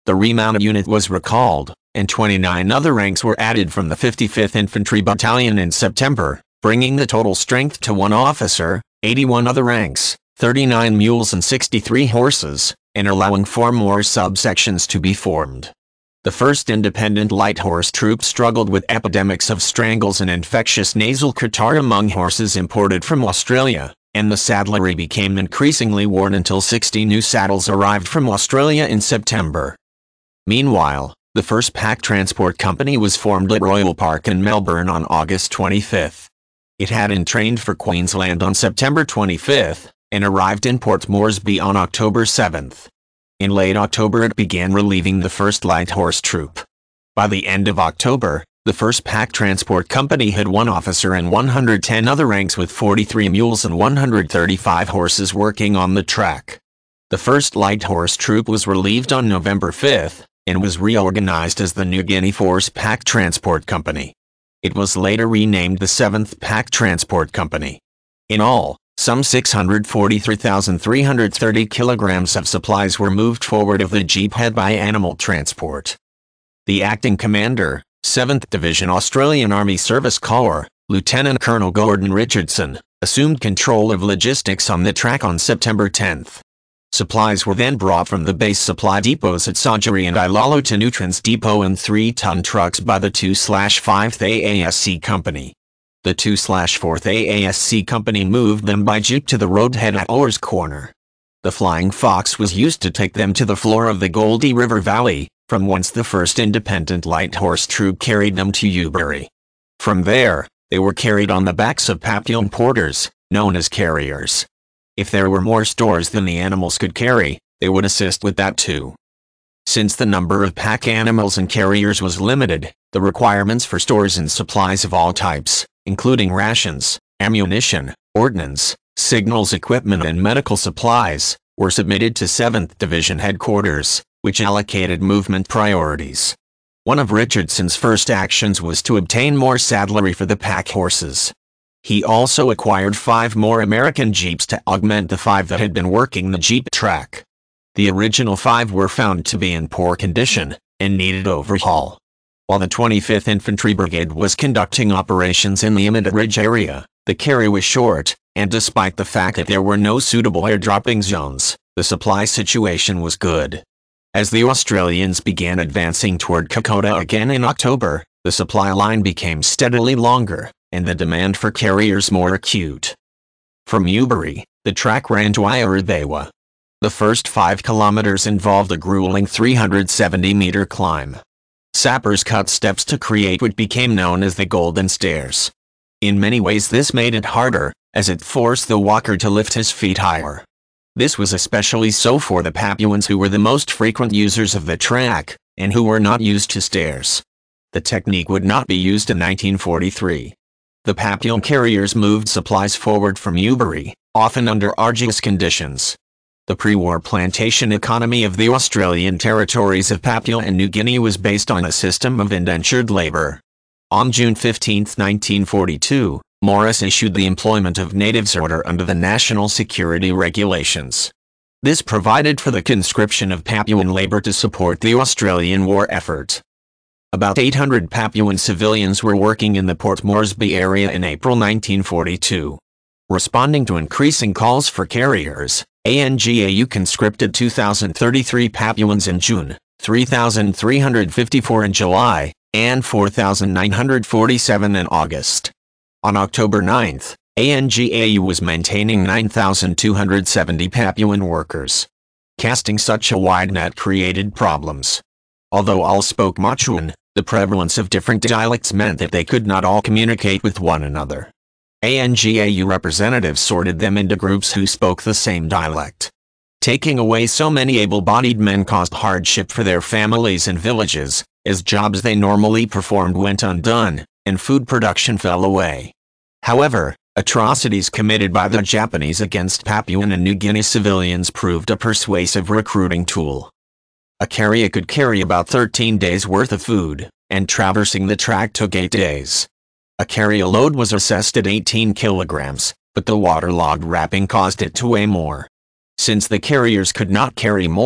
The remount unit was recalled, and twenty-nine other ranks were added from the fifty-fifth Infantry Battalion in September, bringing the total strength to one officer, eighty-one other ranks, thirty-nine mules and sixty-three horses, and allowing four more subsections to be formed. The first independent light horse troop struggled with epidemics of strangles and infectious nasal catarrh among horses imported from Australia, and the saddlery became increasingly worn until sixty new saddles arrived from Australia in September. Meanwhile, the first pack transport company was formed at Royal Park in Melbourne on August twenty-fifth. It had entrained for Queensland on September twenty-fifth, and arrived in Port Moresby on October seventh. In late October it began relieving the first light horse troop. By the end of October, the first pack transport company had one officer and one hundred ten other ranks with forty-three mules and one hundred thirty-five horses working on the track. The first light horse troop was relieved on November fifth, and was reorganized as the New Guinea Force Pack Transport Company. It was later renamed the seventh Pack Transport Company. In all, some six hundred forty-three thousand three hundred thirty kilograms of supplies were moved forward of the jeephead by animal transport. The acting commander, seventh Division Australian Army Service Corps, Lieutenant Colonel Gordon Richardson, assumed control of logistics on the track on September tenth. Supplies were then brought from the base supply depots at Sodgeri and Ilalo to Nutrients Depot in three-ton trucks by the two fifth A A S C Company. The two fourth A A S C Company moved them by jeep to the roadhead at Orr's Corner. The Flying Fox was used to take them to the floor of the Goldie River Valley, from whence the first independent light horse troop carried them to Newbury. From there, they were carried on the backs of Papuan porters, known as carriers. If there were more stores than the animals could carry, they would assist with that too. Since the number of pack animals and carriers was limited, the requirements for stores and supplies of all types, including rations, ammunition, ordnance, signals equipment and medical supplies, were submitted to seventh Division headquarters, which allocated movement priorities. One of Richardson's first actions was to obtain more saddlery for the pack horses. He also acquired five more American jeeps to augment the five that had been working the jeep track. The original five were found to be in poor condition, and needed overhaul. While the twenty-fifth Infantry Brigade was conducting operations in the Imada Ridge area, the carry was short, and despite the fact that there were no suitable airdropping zones, the supply situation was good. As the Australians began advancing toward Kokoda again in October, the supply line became steadily longer, and the demand for carriers more acute. From Newbury, the track ran to Ayaradhewa. The first five kilometers involved a grueling three hundred seventy meter climb. Sappers cut steps to create what became known as the Golden Stairs. In many ways this made it harder, as it forced the walker to lift his feet higher. This was especially so for the Papuans, who were the most frequent users of the track, and who were not used to stairs. The technique would not be used in nineteen forty-three. The Papuan carriers moved supplies forward from Newbury, often under arduous conditions. The pre-war plantation economy of the Australian territories of Papua and New Guinea was based on a system of indentured labor. On June fifteenth nineteen forty-two, Morris issued the Employment of Natives Order under the National Security Regulations. This provided for the conscription of Papuan labor to support the Australian war effort. About eight hundred Papuan civilians were working in the Port Moresby area in April nineteen forty-two. Responding to increasing calls for carriers, A N G A U conscripted two thousand thirty-three Papuans in June, three thousand three hundred fifty-four in July, and four thousand nine hundred forty-seven in August. On October ninth, A N G A U was maintaining nine thousand two hundred seventy Papuan workers. Casting such a wide net created problems. Although all spoke Machuan, the prevalence of different dialects meant that they could not all communicate with one another. A N G A U representatives sorted them into groups who spoke the same dialect. Taking away so many able-bodied men caused hardship for their families and villages, as jobs they normally performed went undone, and food production fell away. However, atrocities committed by the Japanese against Papuan and New Guinea civilians proved a persuasive recruiting tool. A carrier could carry about thirteen days' worth of food, and traversing the track took eight days. A carrier load was assessed at eighteen kilograms, but the waterlogged wrapping caused it to weigh more. Since the carriers could not carry more,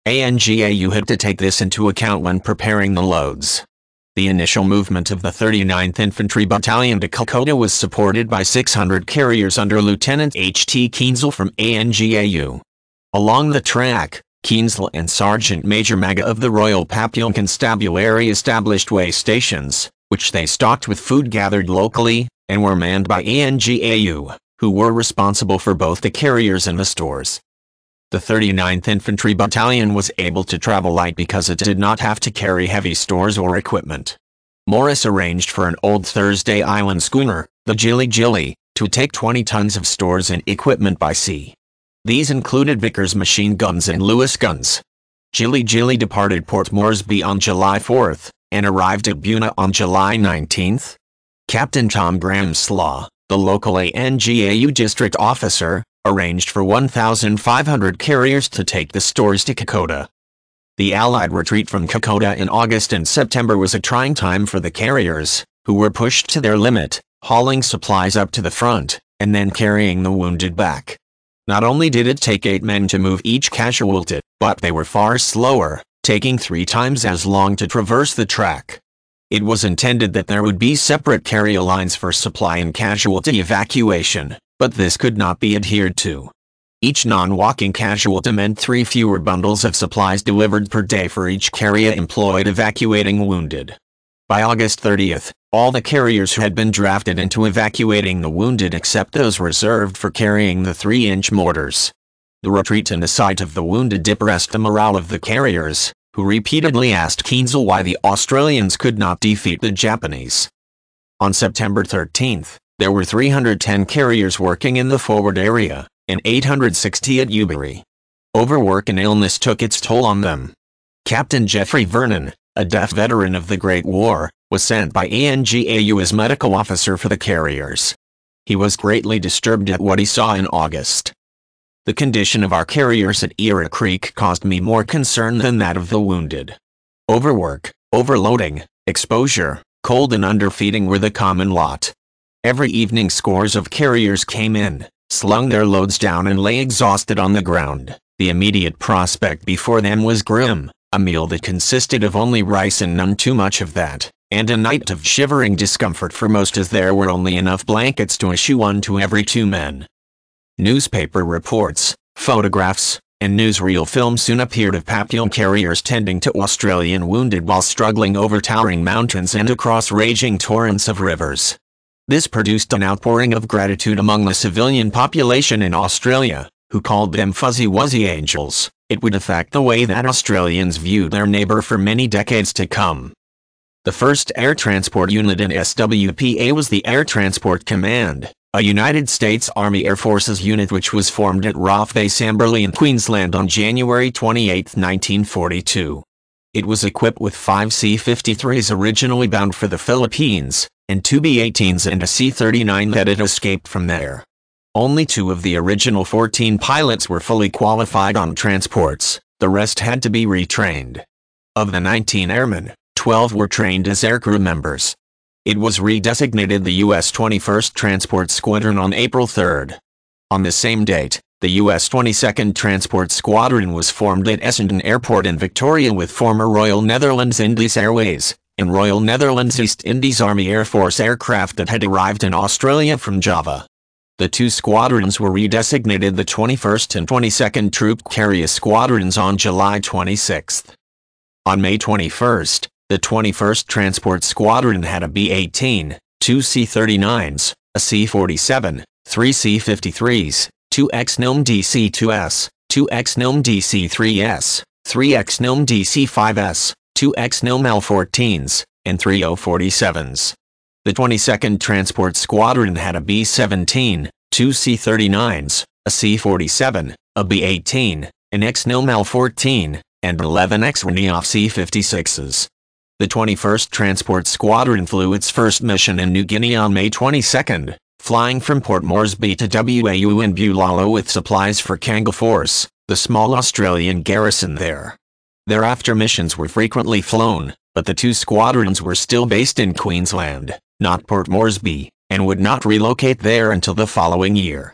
A N G A U had to take this into account when preparing the loads. The initial movement of the thirty-ninth Infantry Battalion to Kokoda was supported by six hundred carriers under Lieutenant H T Kienzle from A N G A U. Along the track, Kienzle and Sergeant Major Maga of the Royal Papillon Constabulary established way stations, which they stocked with food gathered locally, and were manned by A N G A U, who were responsible for both the carriers and the stores. The thirty-ninth Infantry Battalion was able to travel light because it did not have to carry heavy stores or equipment. Morris arranged for an old Thursday Island schooner, the Jilly Jilly, to take twenty tons of stores and equipment by sea. These included Vickers machine guns and Lewis guns. Jilly Jilly departed Port Moresby on July fourth, and arrived at Buna on July nineteenth. Captain Tom Graham Slaw, the local A N G A U district officer, arranged for one thousand five hundred carriers to take the stores to Kokoda. The Allied retreat from Kokoda in August and September was a trying time for the carriers, who were pushed to their limit, hauling supplies up to the front, and then carrying the wounded back. Not only did it take eight men to move each casualty, but they were far slower, taking three times as long to traverse the track. It was intended that there would be separate carrier lines for supply and casualty evacuation, but this could not be adhered to. Each non-walking casualty meant three fewer bundles of supplies delivered per day for each carrier employed evacuating wounded. By August thirtieth, all the carriers had been drafted into evacuating the wounded except those reserved for carrying the three-inch mortars. The retreat and the sight of the wounded depressed the morale of the carriers, who repeatedly asked Kienzle why the Australians could not defeat the Japanese. On September thirteenth, there were three hundred ten carriers working in the forward area, and eight hundred sixty at Ubery. Overwork and illness took its toll on them. Captain Geoffrey Vernon, a deaf veteran of the Great War, was sent by A N G A U as medical officer for the carriers. He was greatly disturbed at what he saw in August. The condition of our carriers at Eara Creek caused me more concern than that of the wounded. Overwork, overloading, exposure, cold and underfeeding were the common lot. Every evening scores of carriers came in, slung their loads down and lay exhausted on the ground. The immediate prospect before them was grim, a meal that consisted of only rice and none too much of that, and a night of shivering discomfort for most as there were only enough blankets to issue one to every two men. Newspaper reports, photographs, and newsreel films soon appeared of Papillon carriers tending to Australian wounded while struggling over towering mountains and across raging torrents of rivers. This produced an outpouring of gratitude among the civilian population in Australia, who called them fuzzy-wuzzy angels. It would affect the way that Australians viewed their neighbor for many decades to come. The first air transport unit in S W P A was the Air Transport Command, a United States Army Air Forces unit which was formed at Roth Base Amberley in Queensland on January twenty-eighth, nineteen forty-two. It was equipped with five C fifty-threes originally bound for the Philippines, and two B eighteens and a C thirty-nine that had escaped from there. Only two of the original fourteen pilots were fully qualified on transports, the rest had to be retrained. Of the nineteen airmen, twelve were trained as aircrew members. It was redesignated the U S twenty-first Transport Squadron on April third. On the same date, the U S twenty-second Transport Squadron was formed at Essendon Airport in Victoria with former Royal Netherlands Indies Airways and Royal Netherlands East Indies Army Air Force aircraft that had arrived in Australia from Java. The two squadrons were redesignated the twenty-first and twenty-second Troop Carrier Squadrons on July twenty-sixth. On May twenty-first, the twenty-first Transport Squadron had a B eighteen, two C thirty-nines, a C forty-seven, three C fifty-threes, two X N O M D C two S, two X N O M D C three S, three X N O M D C five S, two X N O M L fourteens, and three O forty-sevens. The twenty-second Transport Squadron had a B seventeen, two C thirty-nines, a C forty-seven, a B eighteen, an X N O M L fourteen, and eleven X-Renioff C fifty-sixes. The twenty-first Transport Squadron flew its first mission in New Guinea on May twenty-second, flying from Port Moresby to W A U in Bulalo with supplies for Kanga Force, the small Australian garrison there. Thereafter missions were frequently flown, but the two squadrons were still based in Queensland, not Port Moresby, and would not relocate there until the following year.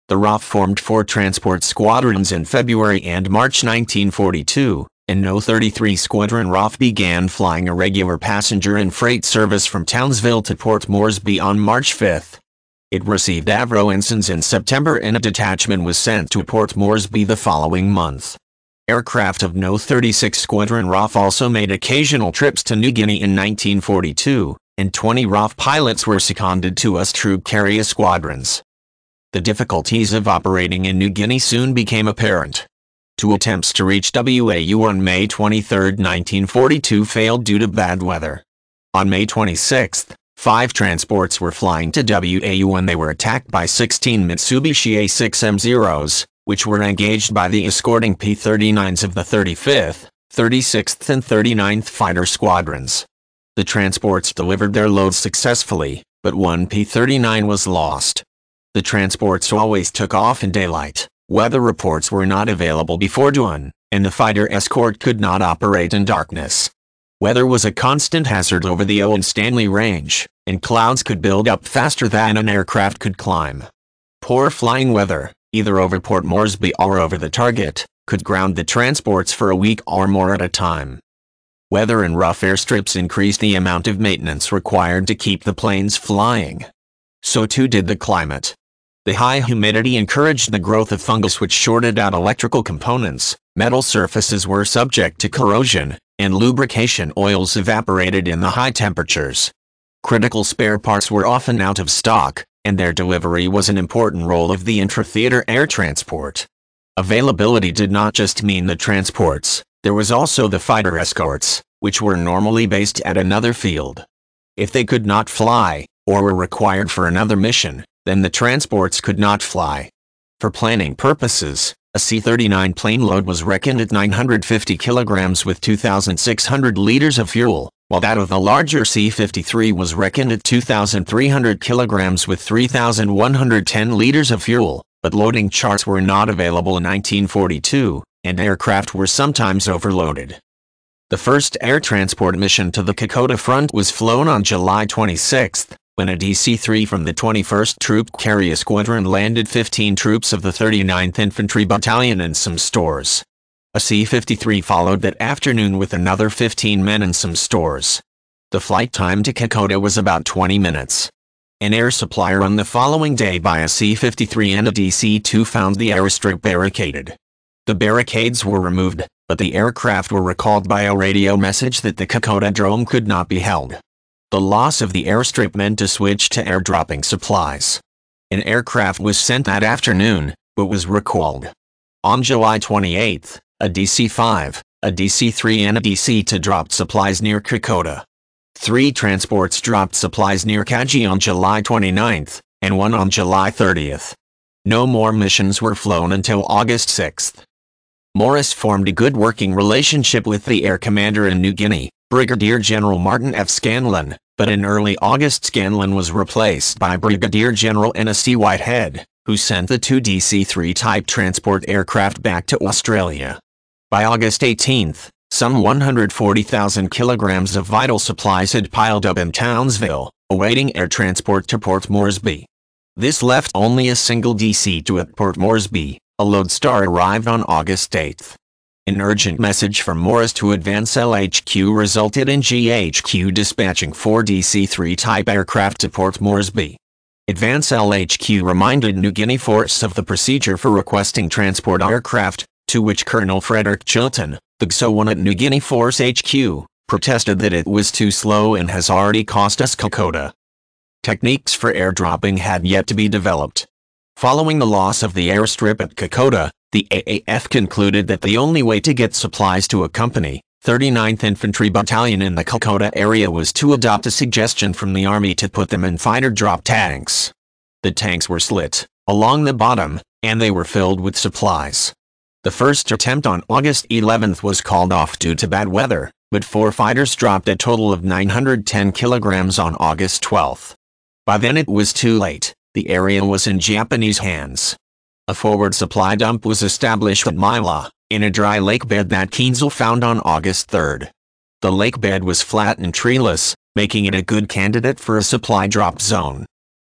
The R A F formed four transport squadrons in February and March nineteen forty-two, and No thirty-three Squadron R A F began flying a regular passenger and freight service from Townsville to Port Moresby on March fifth. It received Avro ensigns in September and a detachment was sent to Port Moresby the following month. Aircraft of No thirty-six Squadron R A F also made occasional trips to New Guinea in nineteen forty-two, and twenty R A F pilots were seconded to U S troop carrier squadrons. The difficulties of operating in New Guinea soon became apparent. Two attempts to reach W A U on May twenty-third, nineteen forty-two failed due to bad weather. On May twenty-sixth, five transports were flying to W A U when they were attacked by sixteen Mitsubishi A six M zeros, which were engaged by the escorting P thirty-nines of the thirty-fifth, thirty-sixth and thirty-ninth Fighter Squadrons. The transports delivered their loads successfully, but one P thirty-nine was lost. The transports always took off in daylight, weather reports were not available before dawn, and the fighter escort could not operate in darkness. Weather was a constant hazard over the Owen Stanley Range, and clouds could build up faster than an aircraft could climb. Poor flying weather, either over Port Moresby or over the target, could ground the transports for a week or more at a time. Weather and rough airstrips increased the amount of maintenance required to keep the planes flying. So too did the climate. The high humidity encouraged the growth of fungus which shorted out electrical components, metal surfaces were subject to corrosion, and lubrication oils evaporated in the high temperatures. Critical spare parts were often out of stock, and their delivery was an important role of the intra-theater air transport. Availability did not just mean the transports, there was also the fighter escorts, which were normally based at another field. If they could not fly, or were required for another mission, then the transports could not fly. For planning purposes, a C thirty-nine plane load was reckoned at nine hundred fifty kilograms with two thousand six hundred liters of fuel, while that of the larger C fifty-three was reckoned at two thousand three hundred kilograms with three thousand one hundred ten liters of fuel, but loading charts were not available in nineteen forty-two, and aircraft were sometimes overloaded. The first air transport mission to the Kokoda front was flown on July twenty-sixth, when a D C three from the twenty-first Troop Carrier Squadron landed fifteen troops of the thirty-ninth Infantry Battalion and some stores. A C fifty-three followed that afternoon with another fifteen men and some stores. The flight time to Kokoda was about twenty minutes. An air supply run the following day by a C fifty-three and a D C two found the airstrip barricaded. The barricades were removed, but the aircraft were recalled by a radio message that the Kokoda drome could not be held. The loss of the airstrip meant a switch to airdropping supplies. An aircraft was sent that afternoon, but was recalled. On July twenty-eighth, a D C five, a D C three and a D C two dropped supplies near Kokoda. Three transports dropped supplies near Kaji on July twenty-ninth, and one on July thirtieth. No more missions were flown until August sixth. Morris formed a good working relationship with the air commander in New Guinea, Brigadier General Martin F. Scanlon, but in early August Scanlon was replaced by Brigadier General N S C Whitehead, who sent the two D C three type transport aircraft back to Australia. By August eighteenth, some one hundred forty thousand kilograms of vital supplies had piled up in Townsville, awaiting air transport to Port Moresby. This left only a single D C two at Port Moresby. A Lodestar arrived on August eighth. An urgent message from Morris to Advance L H Q resulted in G H Q dispatching four D C three type aircraft to Port Moresby. Advance L H Q reminded New Guinea Force of the procedure for requesting transport aircraft, to which Colonel Frederick Chilton, the G S O one at New Guinea Force H Q, protested that it was too slow and has already cost us Kokoda. Techniques for airdropping had yet to be developed. Following the loss of the airstrip at Kokoda, the A A F concluded that the only way to get supplies to a company, thirty-ninth Infantry Battalion in the Kokoda area, was to adopt a suggestion from the Army to put them in fighter drop tanks. The tanks were slit along the bottom, and they were filled with supplies. The first attempt on August eleventh was called off due to bad weather, but four fighters dropped a total of nine hundred ten kilograms on August twelfth. By then it was too late. The area was in Japanese hands. A forward supply dump was established at Mila, in a dry lake bed that Kienzle found on August third. The lake bed was flat and treeless, making it a good candidate for a supply drop zone.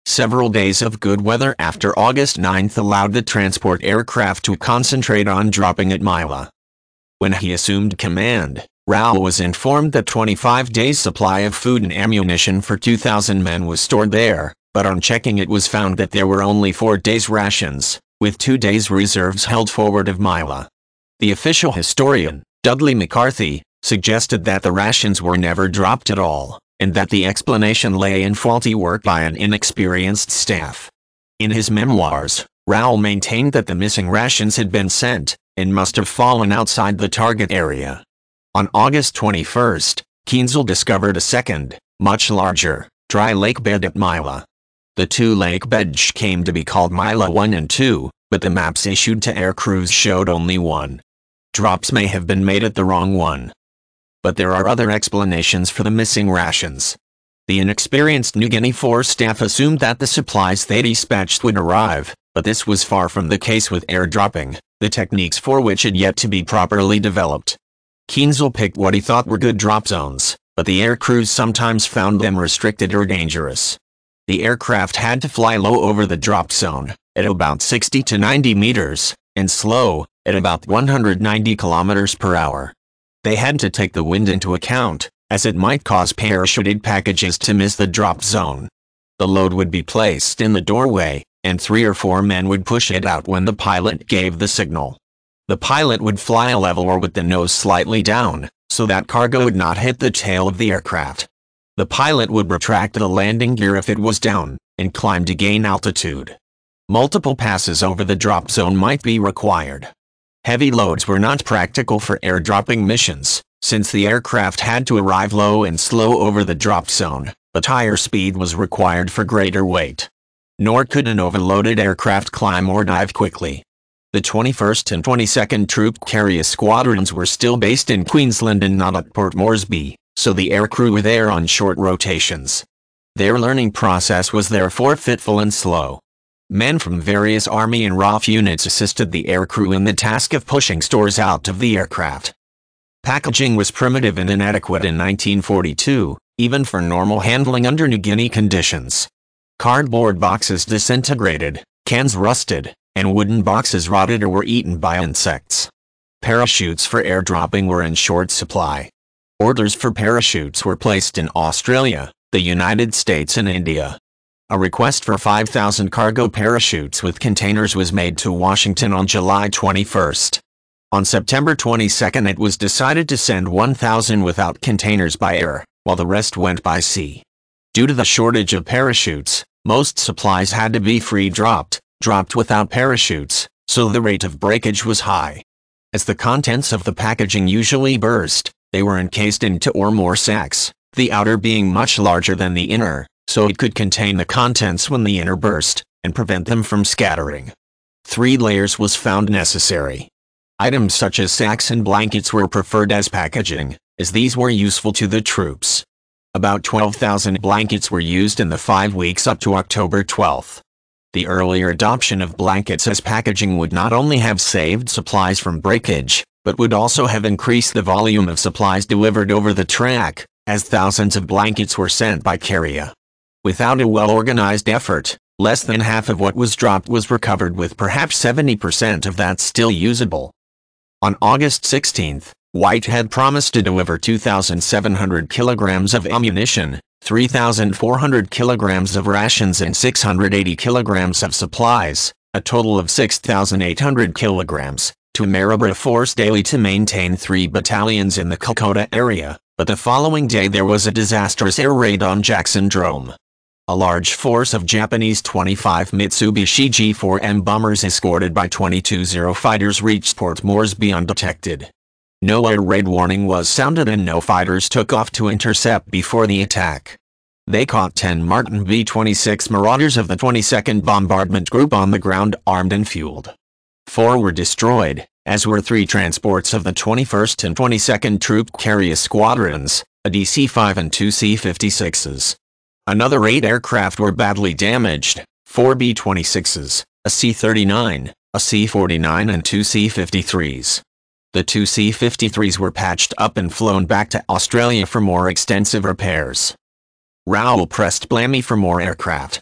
Several days of good weather after August ninth allowed the transport aircraft to concentrate on dropping at Mila. When he assumed command, Raoul was informed that twenty-five days' supply of food and ammunition for two thousand men was stored there, but on checking it was found that there were only four days' rations, with two days' reserves held forward of Mila. The official historian, Dudley McCarthy, suggested that the rations were never dropped at all, and that the explanation lay in faulty work by an inexperienced staff. In his memoirs, Raoul maintained that the missing rations had been sent, and must have fallen outside the target area. On August twenty-first, Kienzle discovered a second, much larger, dry lake bed at Mila. The two lake beds came to be called Mila one and two, but the maps issued to air crews showed only one. Drops may have been made at the wrong one. But there are other explanations for the missing rations. The inexperienced New Guinea Force staff assumed that the supplies they dispatched would arrive, but this was far from the case with airdropping, the techniques for which had yet to be properly developed. Kienzle picked what he thought were good drop zones, but the air crews sometimes found them restricted or dangerous. The aircraft had to fly low over the drop zone, at about sixty to ninety meters, and slow, at about one hundred ninety kilometers per hour. They had to take the wind into account, as it might cause parachuted packages to miss the drop zone. The load would be placed in the doorway, and three or four men would push it out when the pilot gave the signal. The pilot would fly level or with the nose slightly down, so that cargo would not hit the tail of the aircraft. The pilot would retract the landing gear if it was down, and climb to gain altitude. Multiple passes over the drop zone might be required. Heavy loads were not practical for airdropping missions, since the aircraft had to arrive low and slow over the drop zone, but higher speed was required for greater weight. Nor could an overloaded aircraft climb or dive quickly. The twenty-first and twenty-second Troop Carrier Squadrons were still based in Queensland and not at Port Moresby, so the aircrew were there on short rotations. Their learning process was therefore fitful and slow. Men from various Army and R A F units assisted the aircrew in the task of pushing stores out of the aircraft. Packaging was primitive and inadequate in nineteen forty-two, even for normal handling under New Guinea conditions. Cardboard boxes disintegrated, cans rusted, and wooden boxes rotted or were eaten by insects. Parachutes for airdropping were in short supply. Orders for parachutes were placed in Australia, the United States and India. A request for five thousand cargo parachutes with containers was made to Washington on July twenty-first. On September twenty-second it was decided to send one thousand without containers by air, while the rest went by sea. Due to the shortage of parachutes, most supplies had to be free-dropped, dropped without parachutes, so the rate of breakage was high. As the contents of the packaging usually burst, they were encased in two or more sacks, the outer being much larger than the inner, so it could contain the contents when the inner burst, and prevent them from scattering. Three layers was found necessary. Items such as sacks and blankets were preferred as packaging, as these were useful to the troops. About twelve thousand blankets were used in the five weeks up to October twelfth. The earlier adoption of blankets as packaging would not only have saved supplies from breakage, but would also have increased the volume of supplies delivered over the track, as thousands of blankets were sent by carrier. Without a well-organized effort, less than half of what was dropped was recovered, with perhaps seventy percent of that still usable. On August sixteenth, White had promised to deliver two thousand seven hundred kilograms of ammunition, three thousand four hundred kilograms of rations and six hundred eighty kilograms of supplies, a total of six thousand eight hundred kilograms, to Maribor Force daily to maintain three battalions in the Kokoda area, but the following day there was a disastrous air raid on Jackson Drome. A large force of Japanese twenty-five Mitsubishi G four M bombers escorted by twenty-two Zero fighters reached Port Moresby undetected. No air raid warning was sounded and no fighters took off to intercept before the attack. They caught ten Martin B twenty-six Marauders of the twenty-second Bombardment Group on the ground armed and fueled. Four were destroyed, as were three transports of the twenty-first and twenty-second Troop Carrier Squadrons, a D C five and two C fifty-sixes. Another eight aircraft were badly damaged, four B twenty-sixes, a C thirty-nine, a C forty-nine and two C fifty-threes. The two C fifty-threes were patched up and flown back to Australia for more extensive repairs. Raoul pressed Blamey for more aircraft.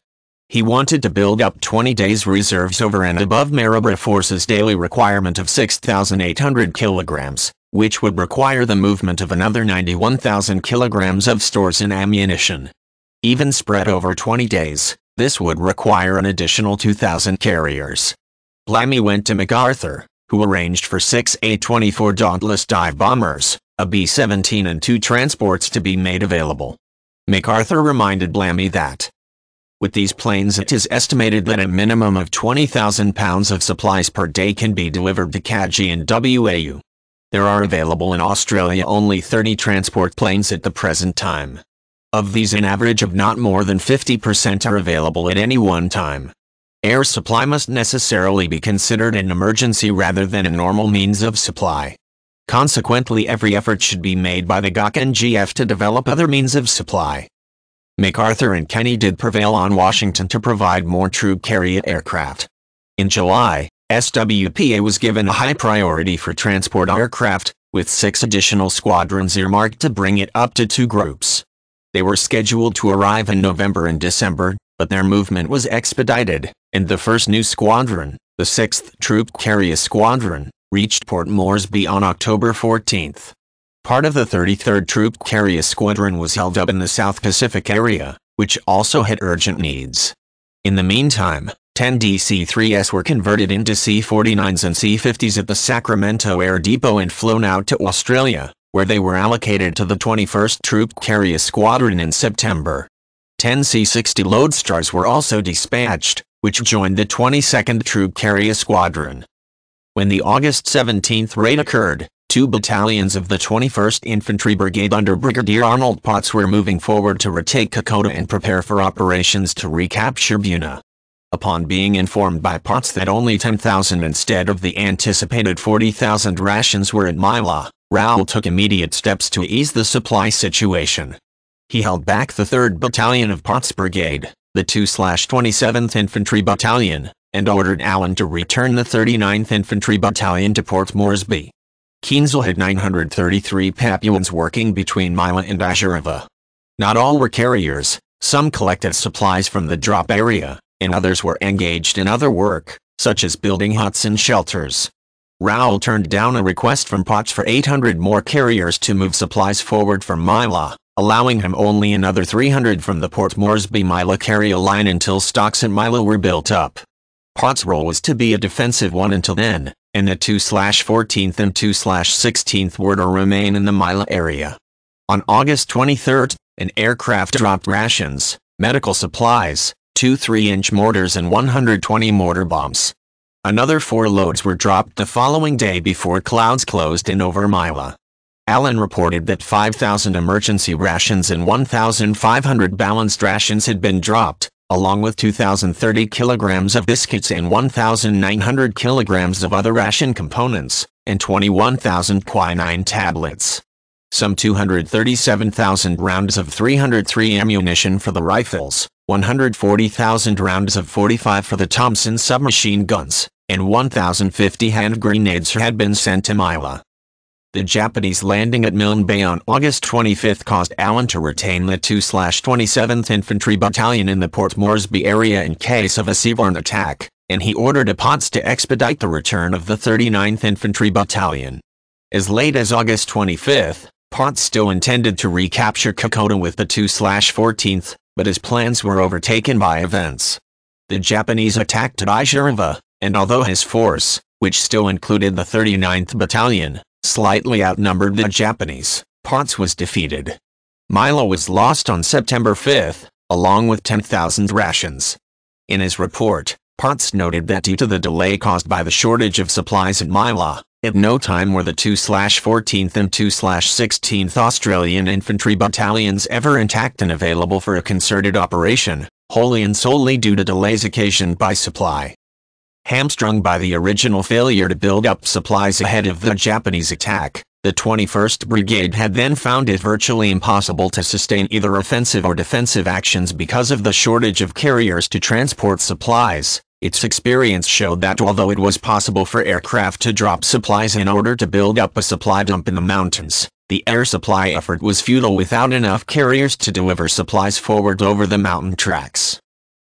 He wanted to build up twenty days' reserves over and above Marlborough Force's daily requirement of six thousand eight hundred kilograms, which would require the movement of another ninety-one thousand kilograms of stores and ammunition. Even spread over twenty days, this would require an additional two thousand carriers. Blamey went to MacArthur, who arranged for six A twenty-four Dauntless dive bombers, a B seventeen and two transports to be made available. MacArthur reminded Blamey that, with these planes it is estimated that a minimum of twenty thousand pounds of supplies per day can be delivered to Kaji and W A U. There are available in Australia only thirty transport planes at the present time. Of these, an average of not more than fifty percent are available at any one time. Air supply must necessarily be considered an emergency rather than a normal means of supply. Consequently, every effort should be made by the G O C and G F to develop other means of supply. MacArthur and Kenny did prevail on Washington to provide more troop carrier aircraft. In July, S W P A was given a high priority for transport aircraft, with six additional squadrons earmarked to bring it up to two groups. They were scheduled to arrive in November and December, but their movement was expedited, and the first new squadron, the sixth Troop Carrier Squadron, reached Port Moresby on October fourteenth. Part of the thirty-third Troop Carrier Squadron was held up in the South Pacific area, which also had urgent needs. In the meantime, ten D C three S were converted into C forty-nines and C fifties at the Sacramento Air Depot and flown out to Australia, where they were allocated to the twenty-first Troop Carrier Squadron in September. ten C sixty Lodestars were also dispatched, which joined the twenty-second Troop Carrier Squadron. When the August seventeenth raid occurred, two battalions of the twenty-first Infantry Brigade under Brigadier Arnold Potts were moving forward to retake Kokoda and prepare for operations to recapture Buna. Upon being informed by Potts that only ten thousand instead of the anticipated forty thousand rations were at Mila, Rowell took immediate steps to ease the supply situation. He held back the third Battalion of Potts' Brigade, the two twenty-seventh Infantry Battalion, and ordered Allen to return the thirty-ninth Infantry Battalion to Port Moresby. Kienzle had nine hundred thirty-three Papuans working between Mila and Azurava. Not all were carriers, some collected supplies from the drop area, and others were engaged in other work, such as building huts and shelters. Rowell turned down a request from Potts for eight hundred more carriers to move supplies forward from Mila, allowing him only another three hundred from the Port Moresby-Mila carrier line until stocks at Mila were built up. Potts' role was to be a defensive one until then, and the two fourteenth and two sixteenth were to remain in the Mila area. On August twenty-third, an aircraft dropped rations, medical supplies, two three-inch mortars and one hundred twenty mortar bombs. Another four loads were dropped the following day before clouds closed in over Mila. Allen reported that five thousand emergency rations and one thousand five hundred balanced rations had been dropped, along with two thousand thirty kilograms of biscuits and one thousand nine hundred kilograms of other ration components, and twenty-one thousand quinine tablets. Some two hundred thirty-seven thousand rounds of three hundred three ammunition for the rifles, one hundred forty thousand rounds of forty-five for the Thompson submachine guns, and one thousand fifty hand grenades had been sent to Mila. The Japanese landing at Milne Bay on August twenty-fifth caused Allen to retain the two twenty-seventh Infantry Battalion in the Port Moresby area in case of a seaborne attack, and he ordered Potts to expedite the return of the thirty-ninth Infantry Battalion. As late as August twenty-fifth, Potts still intended to recapture Kokoda with the two fourteenth, but his plans were overtaken by events. The Japanese attacked at Azurava, and although his force, which still included the thirty-ninth Battalion, slightly outnumbered the Japanese, Potts was defeated. Mila was lost on September fifth, along with ten thousand rations. In his report, Potts noted that due to the delay caused by the shortage of supplies at Mila, at no time were the two fourteenth and two sixteenth Australian Infantry Battalions ever intact and available for a concerted operation, wholly and solely due to delays occasioned by supply. Hamstrung by the original failure to build up supplies ahead of the Japanese attack, the twenty-first Brigade had then found it virtually impossible to sustain either offensive or defensive actions because of the shortage of carriers to transport supplies. Its experience showed that although it was possible for aircraft to drop supplies in order to build up a supply dump in the mountains, the air supply effort was futile without enough carriers to deliver supplies forward over the mountain tracks.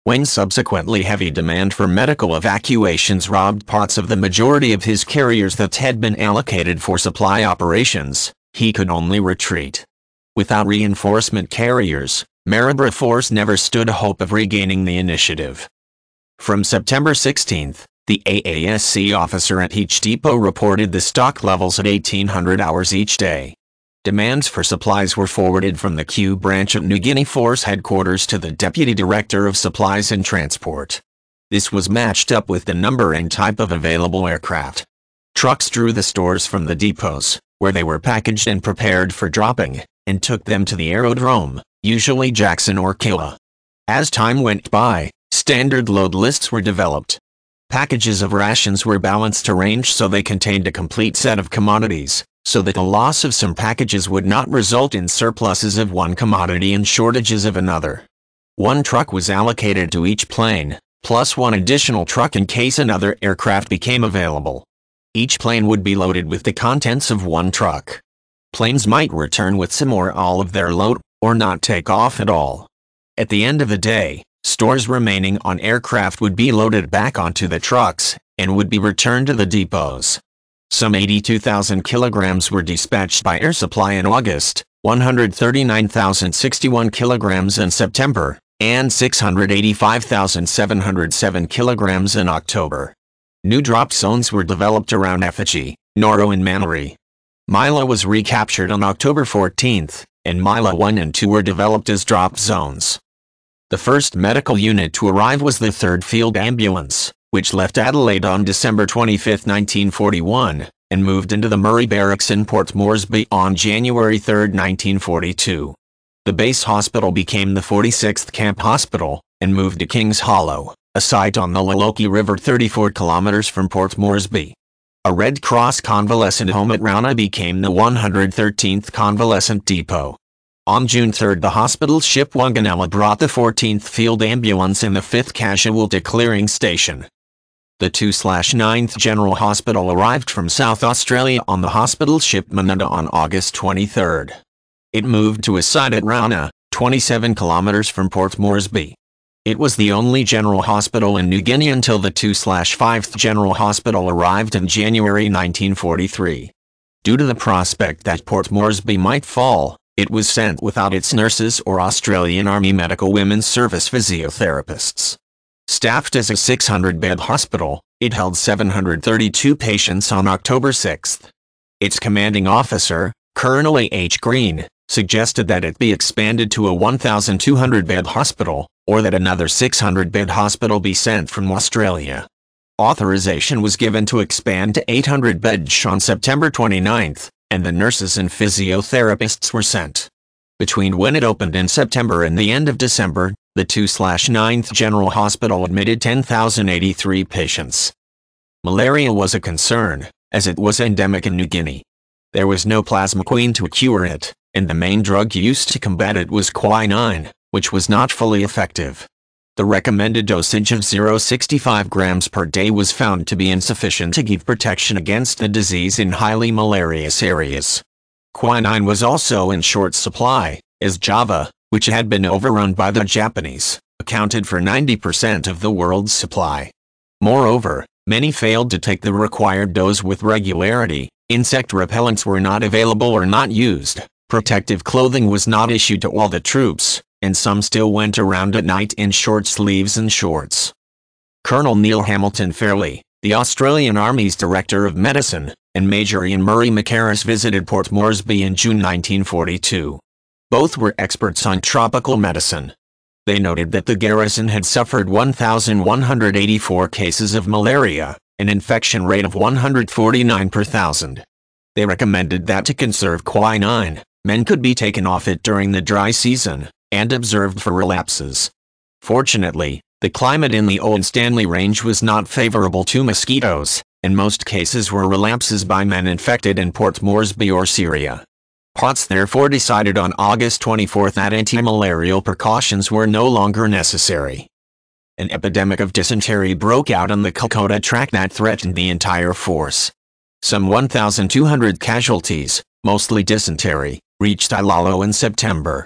When subsequently heavy demand for medical evacuations robbed parts of the majority of his carriers that had been allocated for supply operations, he could only retreat. Without reinforcement carriers, Marlborough Force never stood a hope of regaining the initiative. From September sixteenth, the A A S C officer at each depot reported the stock levels at eighteen hundred hours each day. Demands for supplies were forwarded from the Q branch at New Guinea Force headquarters to the Deputy Director of Supplies and Transport. This was matched up with the number and type of available aircraft. Trucks drew the stores from the depots, where they were packaged and prepared for dropping, and took them to the aerodrome, usually Jackson or Killa. As time went by, standard load lists were developed. Packages of rations were balanced to range so they contained a complete set of commodities, so that the loss of some packages would not result in surpluses of one commodity and shortages of another. One truck was allocated to each plane, plus one additional truck in case another aircraft became available. Each plane would be loaded with the contents of one truck. Planes might return with some or all of their load, or not take off at all. At the end of the day, stores remaining on aircraft would be loaded back onto the trucks, and would be returned to the depots. Some eighty-two thousand kilograms were dispatched by air supply in August, one hundred thirty-nine thousand sixty-one kilograms in September, and six hundred eighty-five thousand seven hundred seven kilograms in October. New drop zones were developed around Effigy, Noro and Manary. Mila was recaptured on October fourteenth, and Mila one and two were developed as drop zones. The first medical unit to arrive was the third Field Ambulance, which left Adelaide on December twenty-fifth, nineteen forty-one, and moved into the Murray Barracks in Port Moresby on January third, nineteen forty-two. The base hospital became the forty-sixth Camp Hospital, and moved to Kings Hollow, a site on the Laloki River thirty-four kilometers from Port Moresby. A Red Cross convalescent home at Rauna became the one hundred thirteenth Convalescent Depot. On June third, the hospital ship Wanganella brought the fourteenth Field Ambulance and the fifth Casualty Clearing Station. The two ninth General Hospital arrived from South Australia on the hospital ship Manunda on August twenty-third. It moved to a site at Rauna, twenty-seven kilometers from Port Moresby. It was the only general hospital in New Guinea until the two fifth General Hospital arrived in January nineteen forty-three. Due to the prospect that Port Moresby might fall, it was sent without its nurses or Australian Army Medical Women's Service physiotherapists. Staffed as a six hundred bed hospital, it held seven hundred thirty-two patients on October sixth. Its commanding officer, Colonel A H Green, suggested that it be expanded to a one thousand two hundred bed hospital, or that another six hundred bed hospital be sent from Australia. Authorization was given to expand to eight hundred beds on September twenty-ninth, and the nurses and physiotherapists were sent. Between when it opened in September and the end of December, the two ninth General Hospital admitted ten thousand eighty-three patients. Malaria was a concern, as it was endemic in New Guinea. There was no plasma queen to cure it, and the main drug used to combat it was quinine, which was not fully effective. The recommended dosage of zero point six five grams per day was found to be insufficient to give protection against the disease in highly malarious areas. Quinine was also in short supply, as Java, which had been overrun by the Japanese, accounted for ninety percent of the world's supply. Moreover, many failed to take the required dose with regularity, insect repellents were not available or not used, protective clothing was not issued to all the troops, and some still went around at night in short sleeves and shorts. Colonel Neil Hamilton Fairley, the Australian Army's Director of Medicine, and Major Ian Murray McCarris visited Port Moresby in June nineteen forty-two. Both were experts on tropical medicine. They noted that the garrison had suffered one thousand one hundred eighty-four cases of malaria, an infection rate of one hundred forty-nine per thousand. They recommended that to conserve quinine, men could be taken off it during the dry season, and observed for relapses. Fortunately, the climate in the Old Stanley Range was not favorable to mosquitoes, and most cases were relapses by men infected in Port Moresby or Syria. Potts therefore decided on August twenty-fourth that anti-malarial precautions were no longer necessary. An epidemic of dysentery broke out on the Kokoda Track that threatened the entire force. Some one thousand two hundred casualties, mostly dysentery, reached Ilalo in September.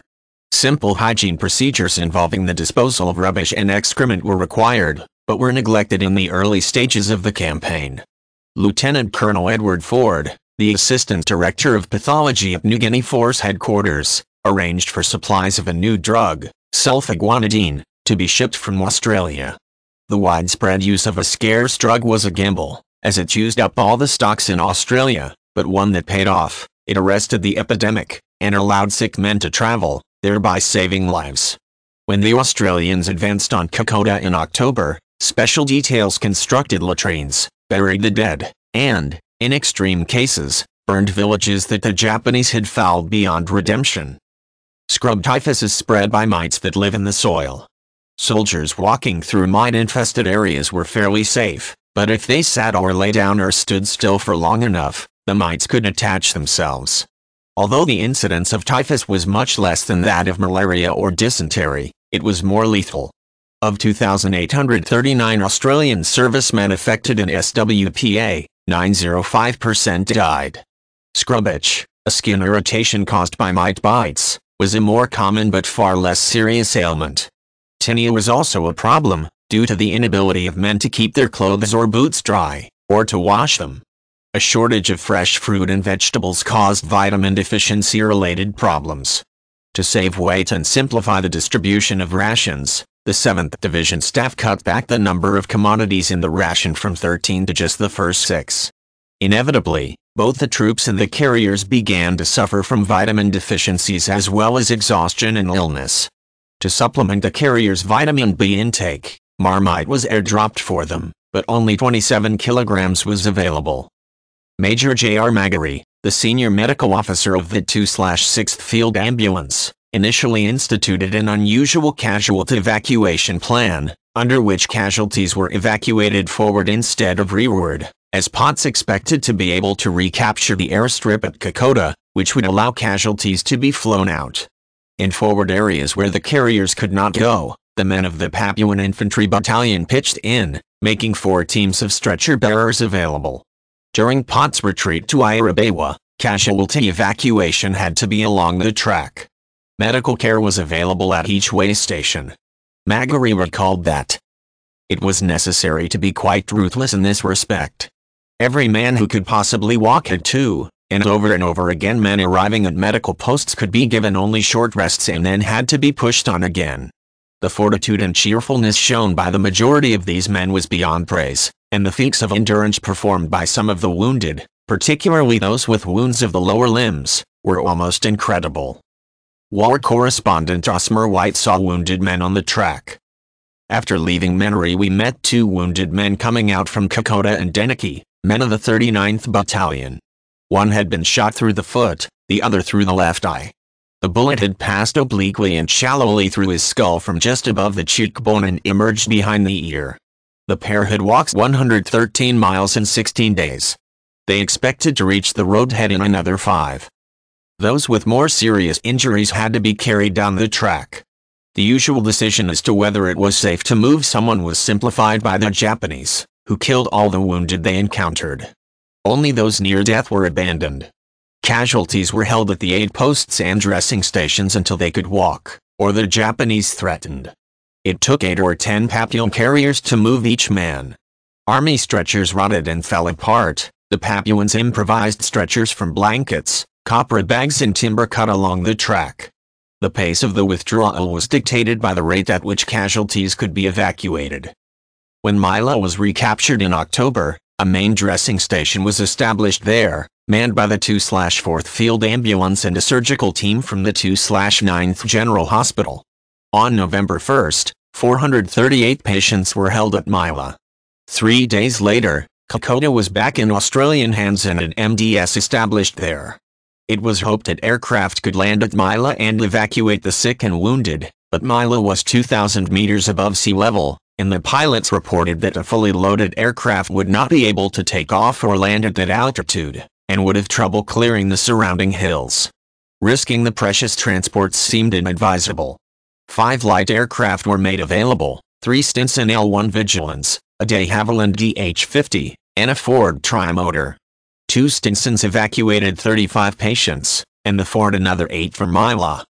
Simple hygiene procedures involving the disposal of rubbish and excrement were required, but were neglected in the early stages of the campaign. Lieutenant Colonel Edward Ford, the Assistant Director of Pathology at New Guinea Force Headquarters, arranged for supplies of a new drug, sulfaguanidine, to be shipped from Australia. The widespread use of a scarce drug was a gamble, as it used up all the stocks in Australia, but one that paid off. It arrested the epidemic, and allowed sick men to travel, thereby saving lives. When the Australians advanced on Kokoda in October, special details constructed latrines, buried the dead, and, in extreme cases, burned villages that the Japanese had fouled beyond redemption. Scrub typhus is spread by mites that live in the soil. Soldiers walking through mite-infested areas were fairly safe, but if they sat or lay down or stood still for long enough, the mites could attach themselves. Although the incidence of typhus was much less than that of malaria or dysentery, it was more lethal. Of two thousand eight hundred thirty-nine Australian servicemen affected in S W P A, nine point zero five percent died. Scrub itch, a skin irritation caused by mite bites, was a more common but far less serious ailment. Tinea was also a problem, due to the inability of men to keep their clothes or boots dry, or to wash them. A shortage of fresh fruit and vegetables caused vitamin deficiency-related problems. To save weight and simplify the distribution of rations, the seventh Division staff cut back the number of commodities in the ration from thirteen to just the first six. Inevitably, both the troops and the carriers began to suffer from vitamin deficiencies as well as exhaustion and illness. To supplement the carriers' vitamin B intake, Marmite was airdropped for them, but only twenty-seven kilograms was available. Major J R Magary, the senior medical officer of the two sixth Field Ambulance, initially instituted an unusual casualty evacuation plan, under which casualties were evacuated forward instead of rearward, as Potts expected to be able to recapture the airstrip at Kokoda, which would allow casualties to be flown out. In forward areas where the carriers could not go, the men of the Papuan Infantry Battalion pitched in, making four teams of stretcher bearers available. During Potts' retreat to Irabewa, casualty evacuation had to be along the track. Medical care was available at each way station. Magary recalled that it was necessary to be quite ruthless in this respect. Every man who could possibly walk had to, and over and over again men arriving at medical posts could be given only short rests and then had to be pushed on again. The fortitude and cheerfulness shown by the majority of these men was beyond praise, and the feats of endurance performed by some of the wounded, particularly those with wounds of the lower limbs, were almost incredible. War correspondent Osmer White saw wounded men on the track. After leaving Menary, we met two wounded men coming out from Kokoda and Deniki, men of the thirty-ninth Battalion. One had been shot through the foot, the other through the left eye. The bullet had passed obliquely and shallowly through his skull from just above the cheekbone and emerged behind the ear. The pair had walked one hundred thirteen miles in sixteen days. They expected to reach the roadhead in another five. Those with more serious injuries had to be carried down the track. The usual decision as to whether it was safe to move someone was simplified by the Japanese, who killed all the wounded they encountered. Only those near death were abandoned. Casualties were held at the aid posts and dressing stations until they could walk, or the Japanese threatened. It took eight or ten Papuan carriers to move each man. Army stretchers rotted and fell apart. The Papuans improvised stretchers from blankets, copra bags and timber cut along the track. The pace of the withdrawal was dictated by the rate at which casualties could be evacuated. When Mila was recaptured in October, a main dressing station was established there, manned by the two fourth Field Ambulance and a surgical team from the two ninth General Hospital. On November first, four hundred thirty-eight patients were held at Mila. Three days later, Kokoda was back in Australian hands and an M D S established there. It was hoped that aircraft could land at Mila and evacuate the sick and wounded, but Mila was two thousand meters above sea level, and the pilots reported that a fully loaded aircraft would not be able to take off or land at that altitude, and would have trouble clearing the surrounding hills. Risking the precious transports seemed inadvisable. Five light aircraft were made available, three Stinson L one Vigilance, a de Havilland D H fifty, and a Ford Trimotor. Two Stinsons evacuated thirty-five patients, and the Ford another eight from Mila.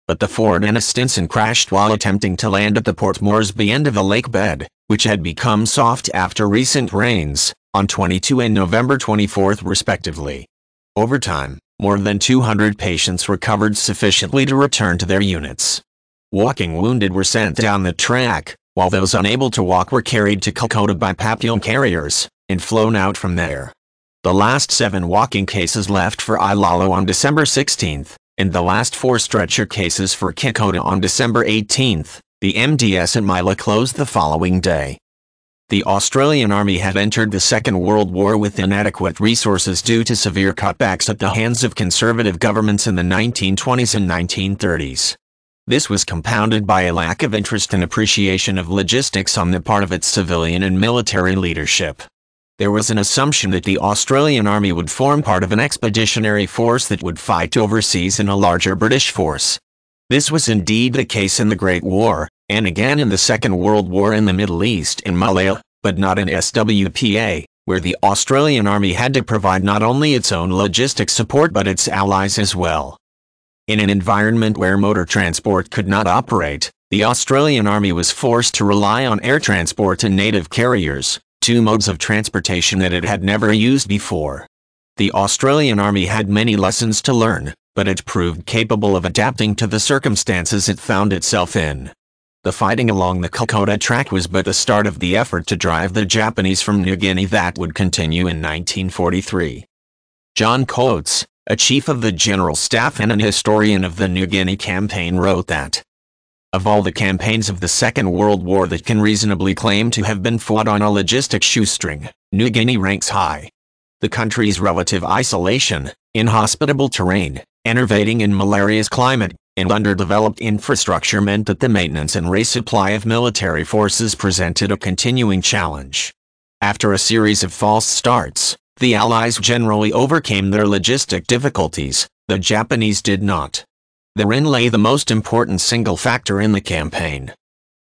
but the Ford and a Stinson crashed while attempting to land at the Port Moresby end of a lake bed, which had become soft after recent rains, on the twenty-second and November twenty-fourth respectively. Over time, more than two hundred patients recovered sufficiently to return to their units. Walking wounded were sent down the track, while those unable to walk were carried to Kokoda by papillon carriers, and flown out from there. The last seven walking cases left for Ilalo on December sixteenth, and the last four stretcher cases for Kokoda on December eighteenth. The M D S at Mila closed the following day. The Australian Army had entered the Second World War with inadequate resources due to severe cutbacks at the hands of conservative governments in the nineteen twenties and nineteen thirties. This was compounded by a lack of interest and appreciation of logistics on the part of its civilian and military leadership. There was an assumption that the Australian Army would form part of an expeditionary force that would fight overseas in a larger British force. This was indeed the case in the Great War, and again in the Second World War in the Middle East and Malaya, but not in S W P A, where the Australian Army had to provide not only its own logistic support but its allies as well. In an environment where motor transport could not operate, the Australian Army was forced to rely on air transport and native carriers, two modes of transportation that it had never used before. The Australian Army had many lessons to learn, but it proved capable of adapting to the circumstances it found itself in. The fighting along the Kokoda Track was but the start of the effort to drive the Japanese from New Guinea that would continue in nineteen forty-three. John Coates, a chief of the General Staff and an historian of the New Guinea campaign, wrote that, "Of all the campaigns of the Second World War that can reasonably claim to have been fought on a logistic shoestring, New Guinea ranks high. The country's relative isolation, inhospitable terrain, enervating and malarious climate, and underdeveloped infrastructure meant that the maintenance and resupply of military forces presented a continuing challenge. After a series of false starts, the Allies generally overcame their logistic difficulties, the Japanese did not. Therein lay the most important single factor in the campaign.